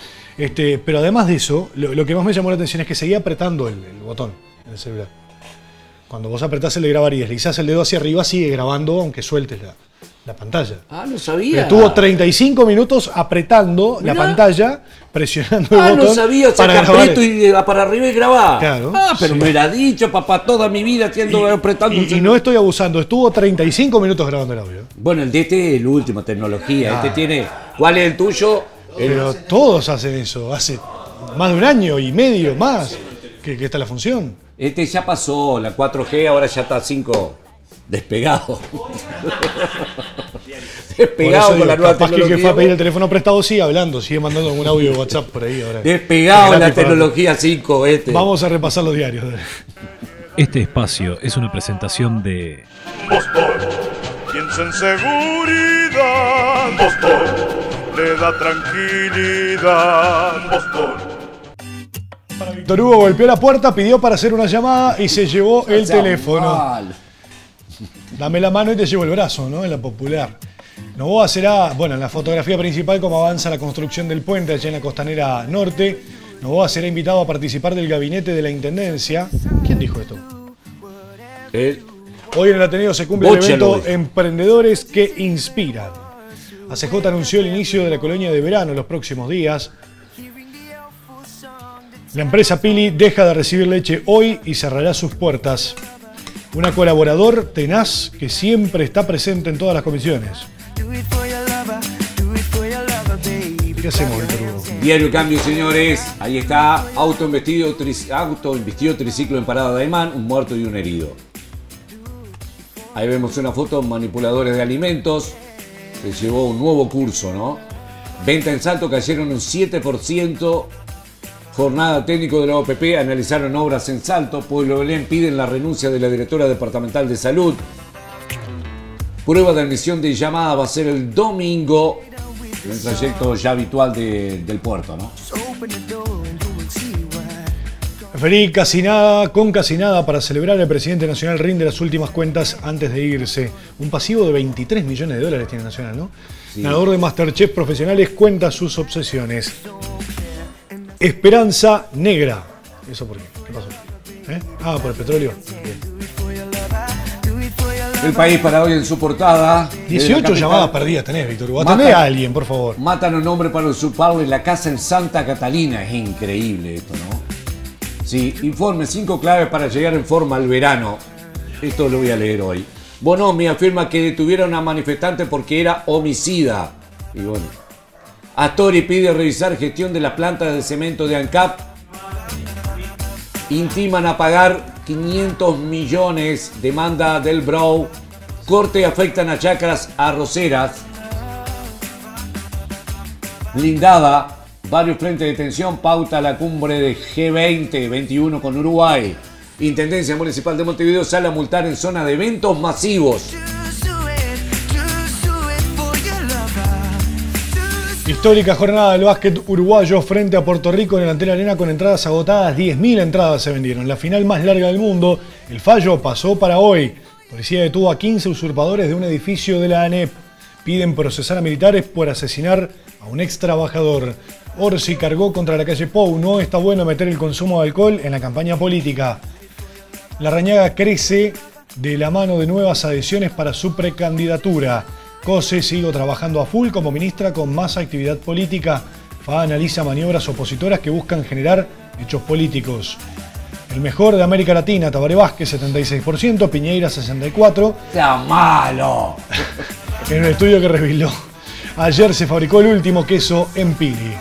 Pero además de eso, lo que más me llamó la atención es que seguía apretando el botón en el celular. Cuando vos apretás el de grabar y deslizás el dedo hacia arriba, sigue grabando aunque sueltes la pantalla. Ah, no sabía. Pero estuvo 35 minutos apretando la pantalla, presionando el botón. No sabía, o sea, para que grabar. aprieto y para arriba y grabar. Claro. Pero Sí. me la ha dicho, papá, toda mi vida apretando el Y no estoy abusando, estuvo 35 minutos grabando el audio. Bueno, el de este es la última tecnología. Ah. Este tiene. ¿Cuál es el tuyo? Pero todos hacen eso, hace más de un año y medio más que está la función. Este ya pasó, la 4G, ahora ya está 5 despegado. Despegado Por eso con la digo, nueva capaz que el tecnología. que fue a pedir el teléfono prestado sigue hablando, sigue mandando un audio de WhatsApp por ahí ahora. Despegado Es la gratis para- tecnología 5 este. Vamos a repasar los diarios. Este espacio es una presentación de Boston, piensa en seguridad. Boston, le da tranquilidad. Boston. Víctor Hugo golpeó la puerta, pidió para hacer una llamada y se llevó el teléfono. Dame la mano y te llevo el brazo, ¿no? En la popular. Novoa será, bueno, en la fotografía principal, como avanza la construcción del puente allá en la costanera norte. Novoa será invitado a participar del gabinete de la Intendencia. ¿Quién dijo esto? Hoy en el Ateneo se cumple el Bocha evento lo dijo. Emprendedores que Inspiran. ACJ anunció el inicio de la colonia de verano en los próximos días. La empresa Pili deja de recibir leche hoy y cerrará sus puertas. Un colaborador tenaz que siempre está presente en todas las comisiones. ¿Qué hacemos, Víctor Hugo? Diario Cambio, señores. Ahí está. Auto embestido triciclo en parada de Aymán, un muerto y un herido. Ahí vemos una foto, manipuladores de alimentos. Se llevó un nuevo curso, ¿no? Venta en Salto cayeron un 7%. Jornada técnico de la OPP, analizaron obras en Salto. Pueblo Belén piden la renuncia de la directora departamental de salud. Prueba de admisión de llamada va a ser el domingo. Un trayecto ya habitual del puerto, ¿no? Referí casi nada, con casi nada para celebrar. El presidente nacional rinde las últimas cuentas antes de irse. Un pasivo de 23 millones de dólares tiene Nacional, ¿no? Sí. Ganador de Masterchef Profesionales cuenta sus obsesiones. Esperanza negra. ¿Eso por qué? ¿Qué pasó? Ah, por el petróleo. El país para hoy en su portada. 18 llamadas perdidas tenés, Víctor Hugo. Atendé a alguien, por favor. Matan a un hombre para usurparle la casa en Santa Catalina. Es increíble esto, ¿no? Sí, informe 5 claves para llegar en forma al verano. Esto lo voy a leer hoy. Bonomi afirma que detuvieron a manifestante porque era homicida. Y bueno. Astori pide revisar gestión de las plantas de cemento de ANCAP. Intiman a pagar 500 millones. Demanda del Brau. Corte afectan a chacras arroceras. blindada, varios frentes de tensión, pauta la cumbre de G20, 21 con Uruguay. Intendencia Municipal de Montevideo sale a multar en zona de eventos masivos. Histórica jornada del básquet uruguayo frente a Puerto Rico en el Antel Arena con entradas agotadas. 10.000 entradas se vendieron. La final más larga del mundo. El fallo pasó para hoy. Policía detuvo a 15 usurpadores de un edificio de la ANEP. Piden procesar a militares por asesinar a un ex trabajador. Orsi cargó contra la calle Pou. No está bueno meter el consumo de alcohol en la campaña política. Larrañaga crece de la mano de nuevas adhesiones para su precandidatura. Cose sigo trabajando a full como ministra con más actividad política. FA analiza maniobras opositoras que buscan generar hechos políticos. El mejor de América Latina, Tabaré Vázquez, 76%, Piñeira, 64%. ¡Sea malo! En un estudio que reveló ayer se fabricó el último queso en Pili.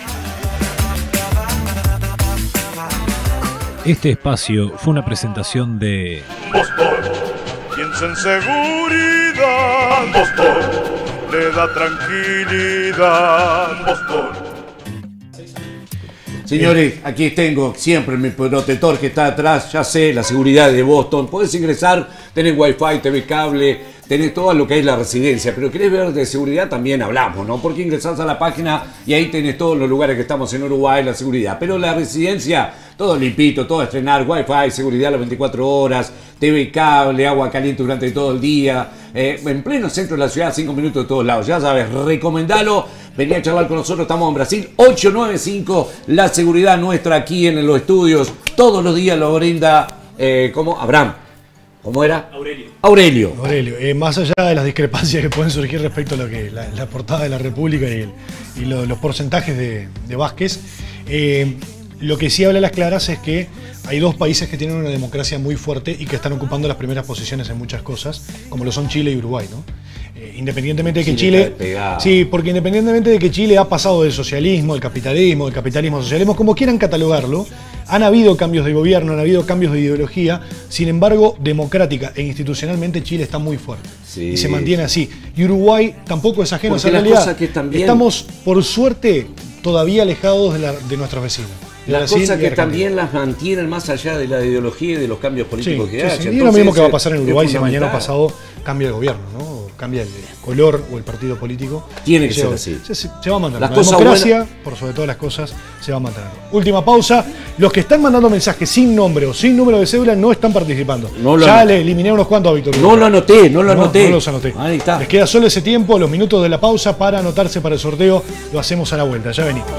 Este espacio fue una presentación de Boston, piensa en seguridad. Boston, le da tranquilidad. Boston. Señores, aquí tengo siempre mi protector que está atrás, ya sé, la seguridad de Boston. Podés ingresar, tenés wifi, tenés cable, tenés todo lo que es la residencia, pero querés ver de seguridad también hablamos, ¿no? Porque ingresás a la página y ahí tenés todos los lugares que estamos en Uruguay, la seguridad. Pero la residencia, todo limpito, todo a estrenar, wifi, seguridad las 24 horas, TV cable, agua caliente durante todo el día, en pleno centro de la ciudad, 5 minutos de todos lados. Ya sabes, recomendalo, vení a charlar con nosotros, estamos en Brasil, 895, la seguridad nuestra aquí en los estudios, todos los días lo brinda, ¿cómo? Abraham. ¿Cómo era? Aurelio. Más allá de las discrepancias que pueden surgir respecto a lo que la portada de la República y los porcentajes de Vázquez, lo que sí habla a las claras es que hay dos países que tienen una democracia muy fuerte y que están ocupando las primeras posiciones en muchas cosas, como lo son Chile y Uruguay, ¿no? Independientemente de que Chile... Sí, porque independientemente de que Chile ha pasado del socialismo, del capitalismo al socialismo, como quieran catalogarlo, han habido cambios de gobierno, han habido cambios de ideología, sin embargo, democrática e institucionalmente Chile está muy fuerte. Sí. Y se mantiene así. Y Uruguay tampoco es ajeno a esa realidad. Estamos, por suerte, todavía alejados de nuestros vecinos. Las cosas que también las mantienen más allá de la ideología y de los cambios políticos que haya. Y es lo mismo que va a pasar en Uruguay si mañana pasado cambia el gobierno, ¿no? Cambia el color o el partido político. Tiene que ser así. Se va a mantener. La democracia, por sobre todas las cosas, se va a mantener. Última pausa. Los que están mandando mensajes sin nombre o sin número de cédula no están participando. Ya le eliminé unos cuantos a Víctor. No lo anoté. No los anoté. Ahí está. Les queda solo ese tiempo, los minutos de la pausa para anotarse para el sorteo. Lo hacemos a la vuelta. Ya venimos.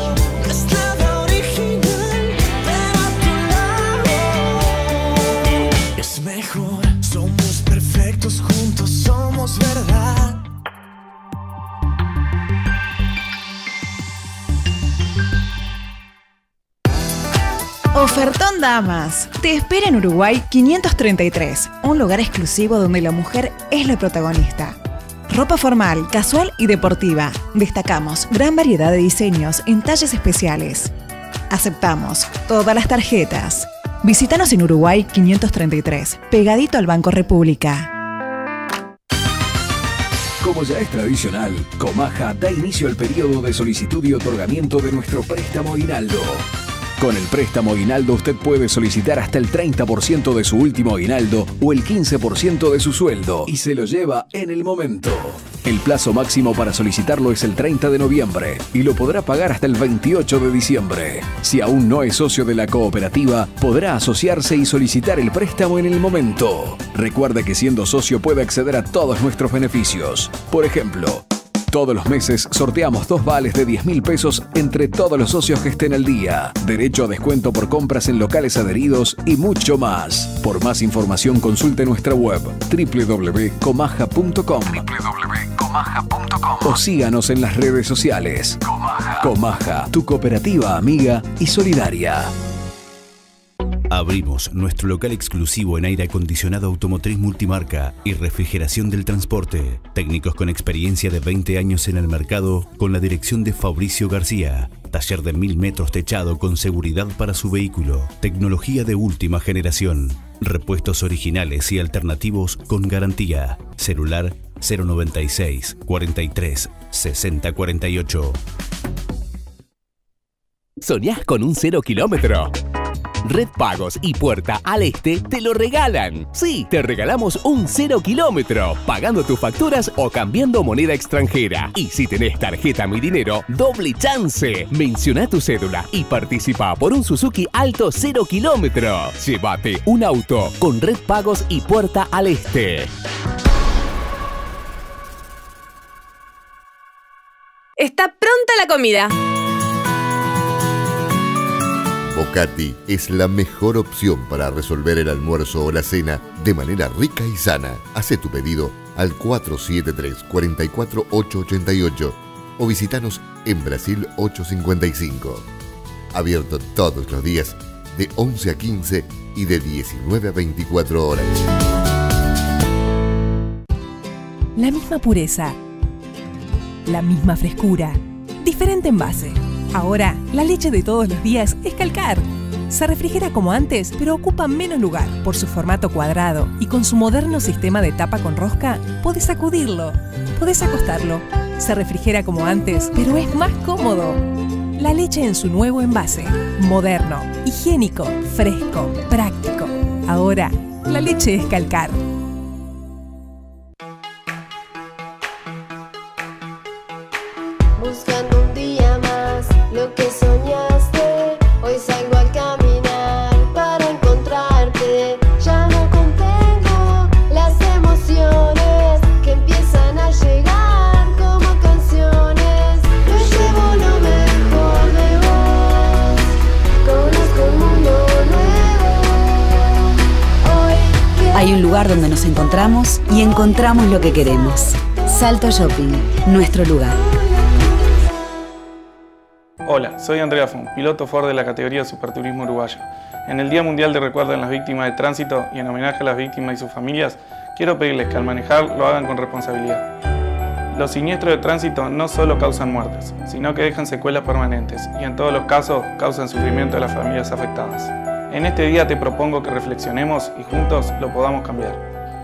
Ofertón Damas. Te espera en Uruguay 533, un lugar exclusivo donde la mujer es la protagonista. Ropa formal, casual y deportiva. Destacamos gran variedad de diseños en talles especiales. Aceptamos todas las tarjetas. Visítanos en Uruguay 533, pegadito al Banco República. Como ya es tradicional, Comaja da inicio al periodo de solicitud y otorgamiento de nuestro préstamo aguinaldo. Con el préstamo aguinaldo usted puede solicitar hasta el 30% de su último aguinaldo o el 15% de su sueldo y se lo lleva en el momento. El plazo máximo para solicitarlo es el 30 de noviembre y lo podrá pagar hasta el 28 de diciembre. Si aún no es socio de la cooperativa, podrá asociarse y solicitar el préstamo en el momento. Recuerde que siendo socio puede acceder a todos nuestros beneficios. Por ejemplo, todos los meses sorteamos 2 vales de 10.000 pesos entre todos los socios que estén al día. Derecho a descuento por compras en locales adheridos y mucho más. Por más información consulte nuestra web www.comaja.com o síganos en las redes sociales. Comaja, tu cooperativa amiga y solidaria. Abrimos nuestro local exclusivo en aire acondicionado automotriz multimarca y refrigeración del transporte. Técnicos con experiencia de 20 años en el mercado con la dirección de Fabricio García. Taller de 1000 metros techado con seguridad para su vehículo. Tecnología de última generación. Repuestos originales y alternativos con garantía. Celular 096 43 60 48. ¿Soñás con un 0 kilómetro? Red Pagos y Puerta al Este te lo regalan. Sí, te regalamos un 0 kilómetro, pagando tus facturas o cambiando moneda extranjera. Y si tenés tarjeta Mi Dinero, doble chance. Menciona tu cédula y participa por un Suzuki Alto 0 kilómetro. Llévate un auto con Red Pagos y Puerta al Este. Está pronta la comida. Bocati es la mejor opción para resolver el almuerzo o la cena de manera rica y sana. Haz tu pedido al 473-44888 o visítanos en Brasil 855. Abierto todos los días de 11 a 15 y de 19 a 24 horas. La misma pureza, la misma frescura, diferente envase. Ahora, la leche de todos los días es Calcar. Se refrigera como antes, pero ocupa menos lugar. Por su formato cuadrado y con su moderno sistema de tapa con rosca, podés sacudirlo, podés acostarlo. Se refrigera como antes, pero es más cómodo. La leche en su nuevo envase. Moderno, higiénico, fresco, práctico. Ahora, la leche es Calcar. Buscando un día más lo que soñaste, hoy salgo a caminar para encontrarte. Ya no contengo las emociones que empiezan a llegar como canciones. Yo llevo lo mejor de vos, conozco un mundo nuevo. Hoy Hay un lugar donde nos encontramos y encontramos lo que queremos. Salto Shopping, nuestro lugar. Hola, soy Andrea Funk, piloto Ford de la categoría Superturismo Uruguayo. En el Día Mundial de Recuerdo en las Víctimas de Tránsito y en homenaje a las víctimas y sus familias, quiero pedirles que al manejar lo hagan con responsabilidad. Los siniestros de tránsito no solo causan muertes, sino que dejan secuelas permanentes y en todos los casos causan sufrimiento a las familias afectadas. En este día te propongo que reflexionemos y juntos lo podamos cambiar.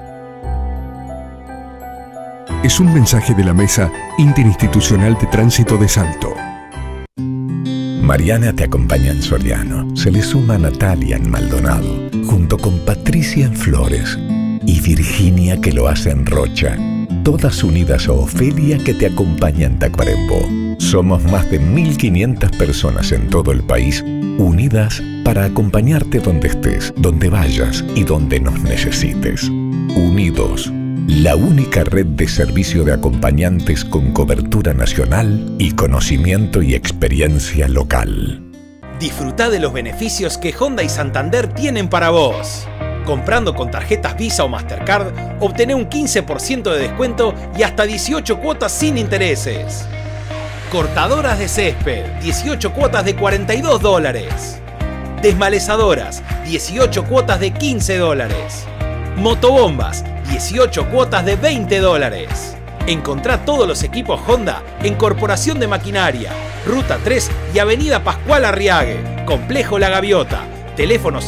Es un mensaje de la Mesa Interinstitucional de Tránsito de Salto. Mariana te acompaña en Soriano. Se le suma Natalia en Maldonado, junto con Patricia en Flores y Virginia que lo hace en Rocha. Todas unidas a Ofelia que te acompaña en Tacuarembó. Somos más de 1.500 personas en todo el país, unidas para acompañarte donde estés, donde vayas y donde nos necesites. Unidos. La única red de servicio de acompañantes con cobertura nacional y conocimiento y experiencia local. Disfruta de los beneficios que Honda y Santander tienen para vos. Comprando con tarjetas Visa o Mastercard, obtené un 15% de descuento y hasta 18 cuotas sin intereses. Cortadoras de césped, 18 cuotas de $42. Desmalezadoras, 18 cuotas de $15. Motobombas, 18 cuotas de $20. Encontrá todos los equipos Honda en Corporación de Maquinaria, Ruta 3 y Avenida Pascual Arriague, Complejo La Gaviota, teléfono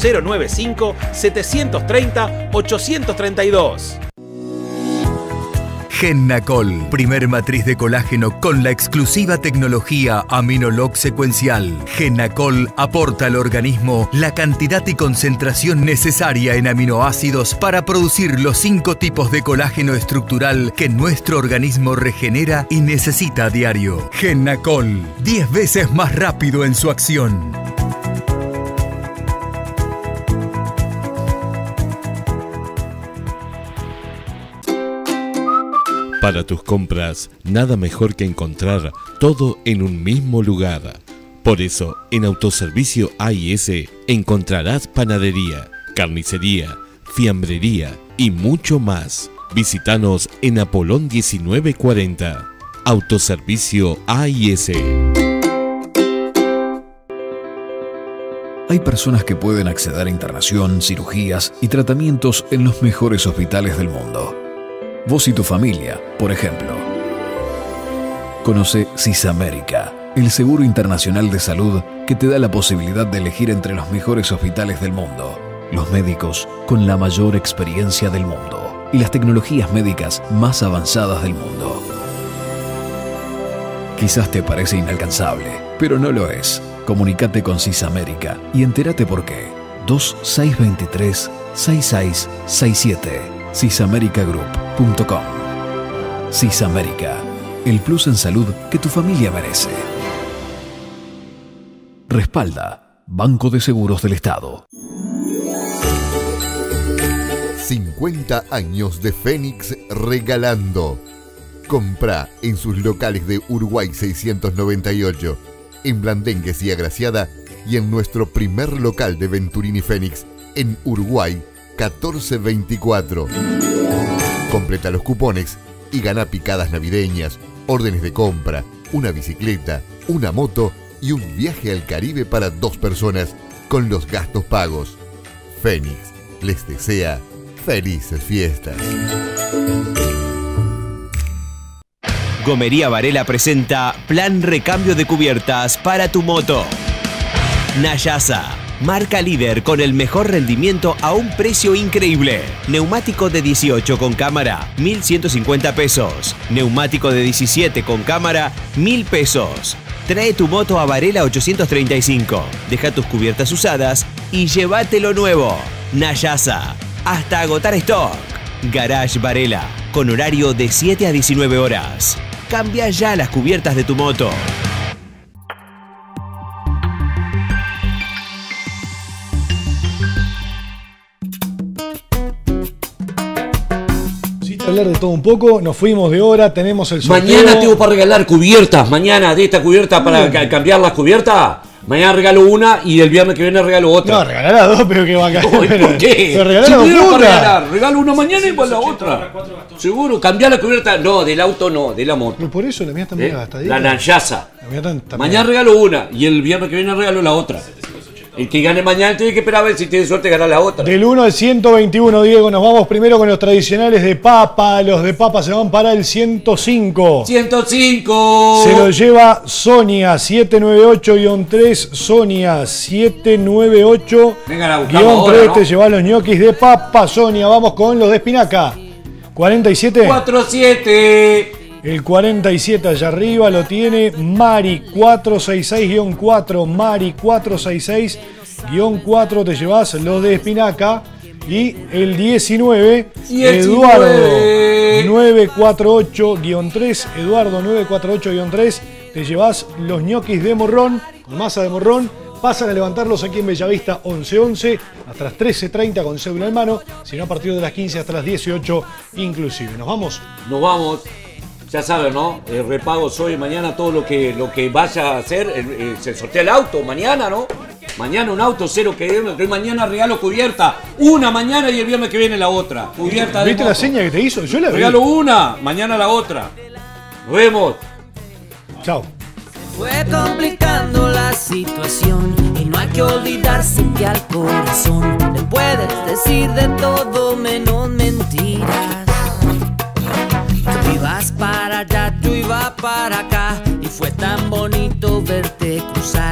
095-730-832. Gennacol, primer matriz de colágeno con la exclusiva tecnología Aminolog secuencial. Gennacol aporta al organismo la cantidad y concentración necesaria en aminoácidos para producir los 5 tipos de colágeno estructural que nuestro organismo regenera y necesita a diario. Gennacol, 10 veces más rápido en su acción. Para tus compras, nada mejor que encontrar todo en un mismo lugar. Por eso, en Autoservicio AIS encontrarás panadería, carnicería, fiambrería y mucho más. Visítanos en Apolón 1940. Autoservicio AIS. Hay personas que pueden acceder a internación, cirugías y tratamientos en los mejores hospitales del mundo. Vos y tu familia, por ejemplo. Conoce Cisamérica, el seguro internacional de salud que te da la posibilidad de elegir entre los mejores hospitales del mundo, los médicos con la mayor experiencia del mundo y las tecnologías médicas más avanzadas del mundo. Quizás te parece inalcanzable, pero no lo es. Comunicate con Cisamérica y entérate por qué. 2623-6667. cisamericagroup.com. Cisamérica, el plus en salud que tu familia merece. Respalda Banco de Seguros del Estado. 50 años de Fénix regalando. Comprá en sus locales de Uruguay 698, en Blandengues y Agraciada, y en nuestro primer local de Venturini Fénix en Uruguay 1424. Completa los cupones y gana picadas navideñas, órdenes de compra, una bicicleta, una moto y un viaje al Caribe para 2 personas con los gastos pagos. Fénix les desea felices fiestas. Gomería Varela presenta Plan Recambio de Cubiertas para tu moto. Nayasa, marca líder con el mejor rendimiento a un precio increíble. Neumático de 18 con cámara, 1.150 pesos. Neumático de 17 con cámara, 1.000 pesos. Trae tu moto a Varela 835. Deja tus cubiertas usadas y llévatelo nuevo. Nayasa, hasta agotar stock. Garage Varela, con horario de 7 a 19 horas. Cambia ya las cubiertas de tu moto. Hablar de todo un poco, nos fuimos de hora, tenemos el sorteo. Mañana tengo para regalar cubiertas, mañana de esta cubierta para cambiar las cubiertas. Mañana regalo una y el viernes que viene regalo otra. No, regalará 2, pero que va a caer. ¿Por qué? Pero regalar regalo una mañana y para la otra. Seguro, cambiar la cubierta. No, del auto no, de la moto. Pero por eso la mía está muy gastadita. La Nayasa. Mañana regalo una y el viernes que viene regalo la otra. El que gane mañana tiene que esperar a ver si tiene suerte de ganar la otra. Del 1 al 121, Diego, nos vamos primero con los tradicionales de papa. Los de papa se van para el 105. 105. Se lo lleva Sonia, 798-3. Sonia, 798-3. Te lleva los ñoquis de papa, Sonia. Vamos con los de espinaca. 47. 47. El 47 allá arriba lo tiene Mari 466-4. Mari 466-4. Te llevas los de espinaca. Y el 19, Eduardo 948-3. Eduardo 948-3. Te llevas los ñoquis de morrón, con masa de morrón. Pasan a levantarlos aquí en Bellavista 1111 hasta las 13:30 con cédula en mano. Si no, a partir de las 15 hasta las 18 inclusive. ¿Nos vamos? Nos vamos. Ya saben, ¿no? Repagos hoy, mañana, todo lo que vaya a hacer. Se sortea el auto mañana, ¿no? Mañana un auto, 0 kilómetros. Mañana regalo cubierta. Una mañana y el viernes que viene la otra. Cubierta de ¿Viste la seña que te hizo? Yo la vi. Regalo una, mañana la otra. Nos vemos. Chao. Fue complicando la situación y no hay que olvidarse que al corazón le puedes decir de todo menos mentiras. Tú ibas para allá, yo iba para acá y fue tan bonito verte cruzar.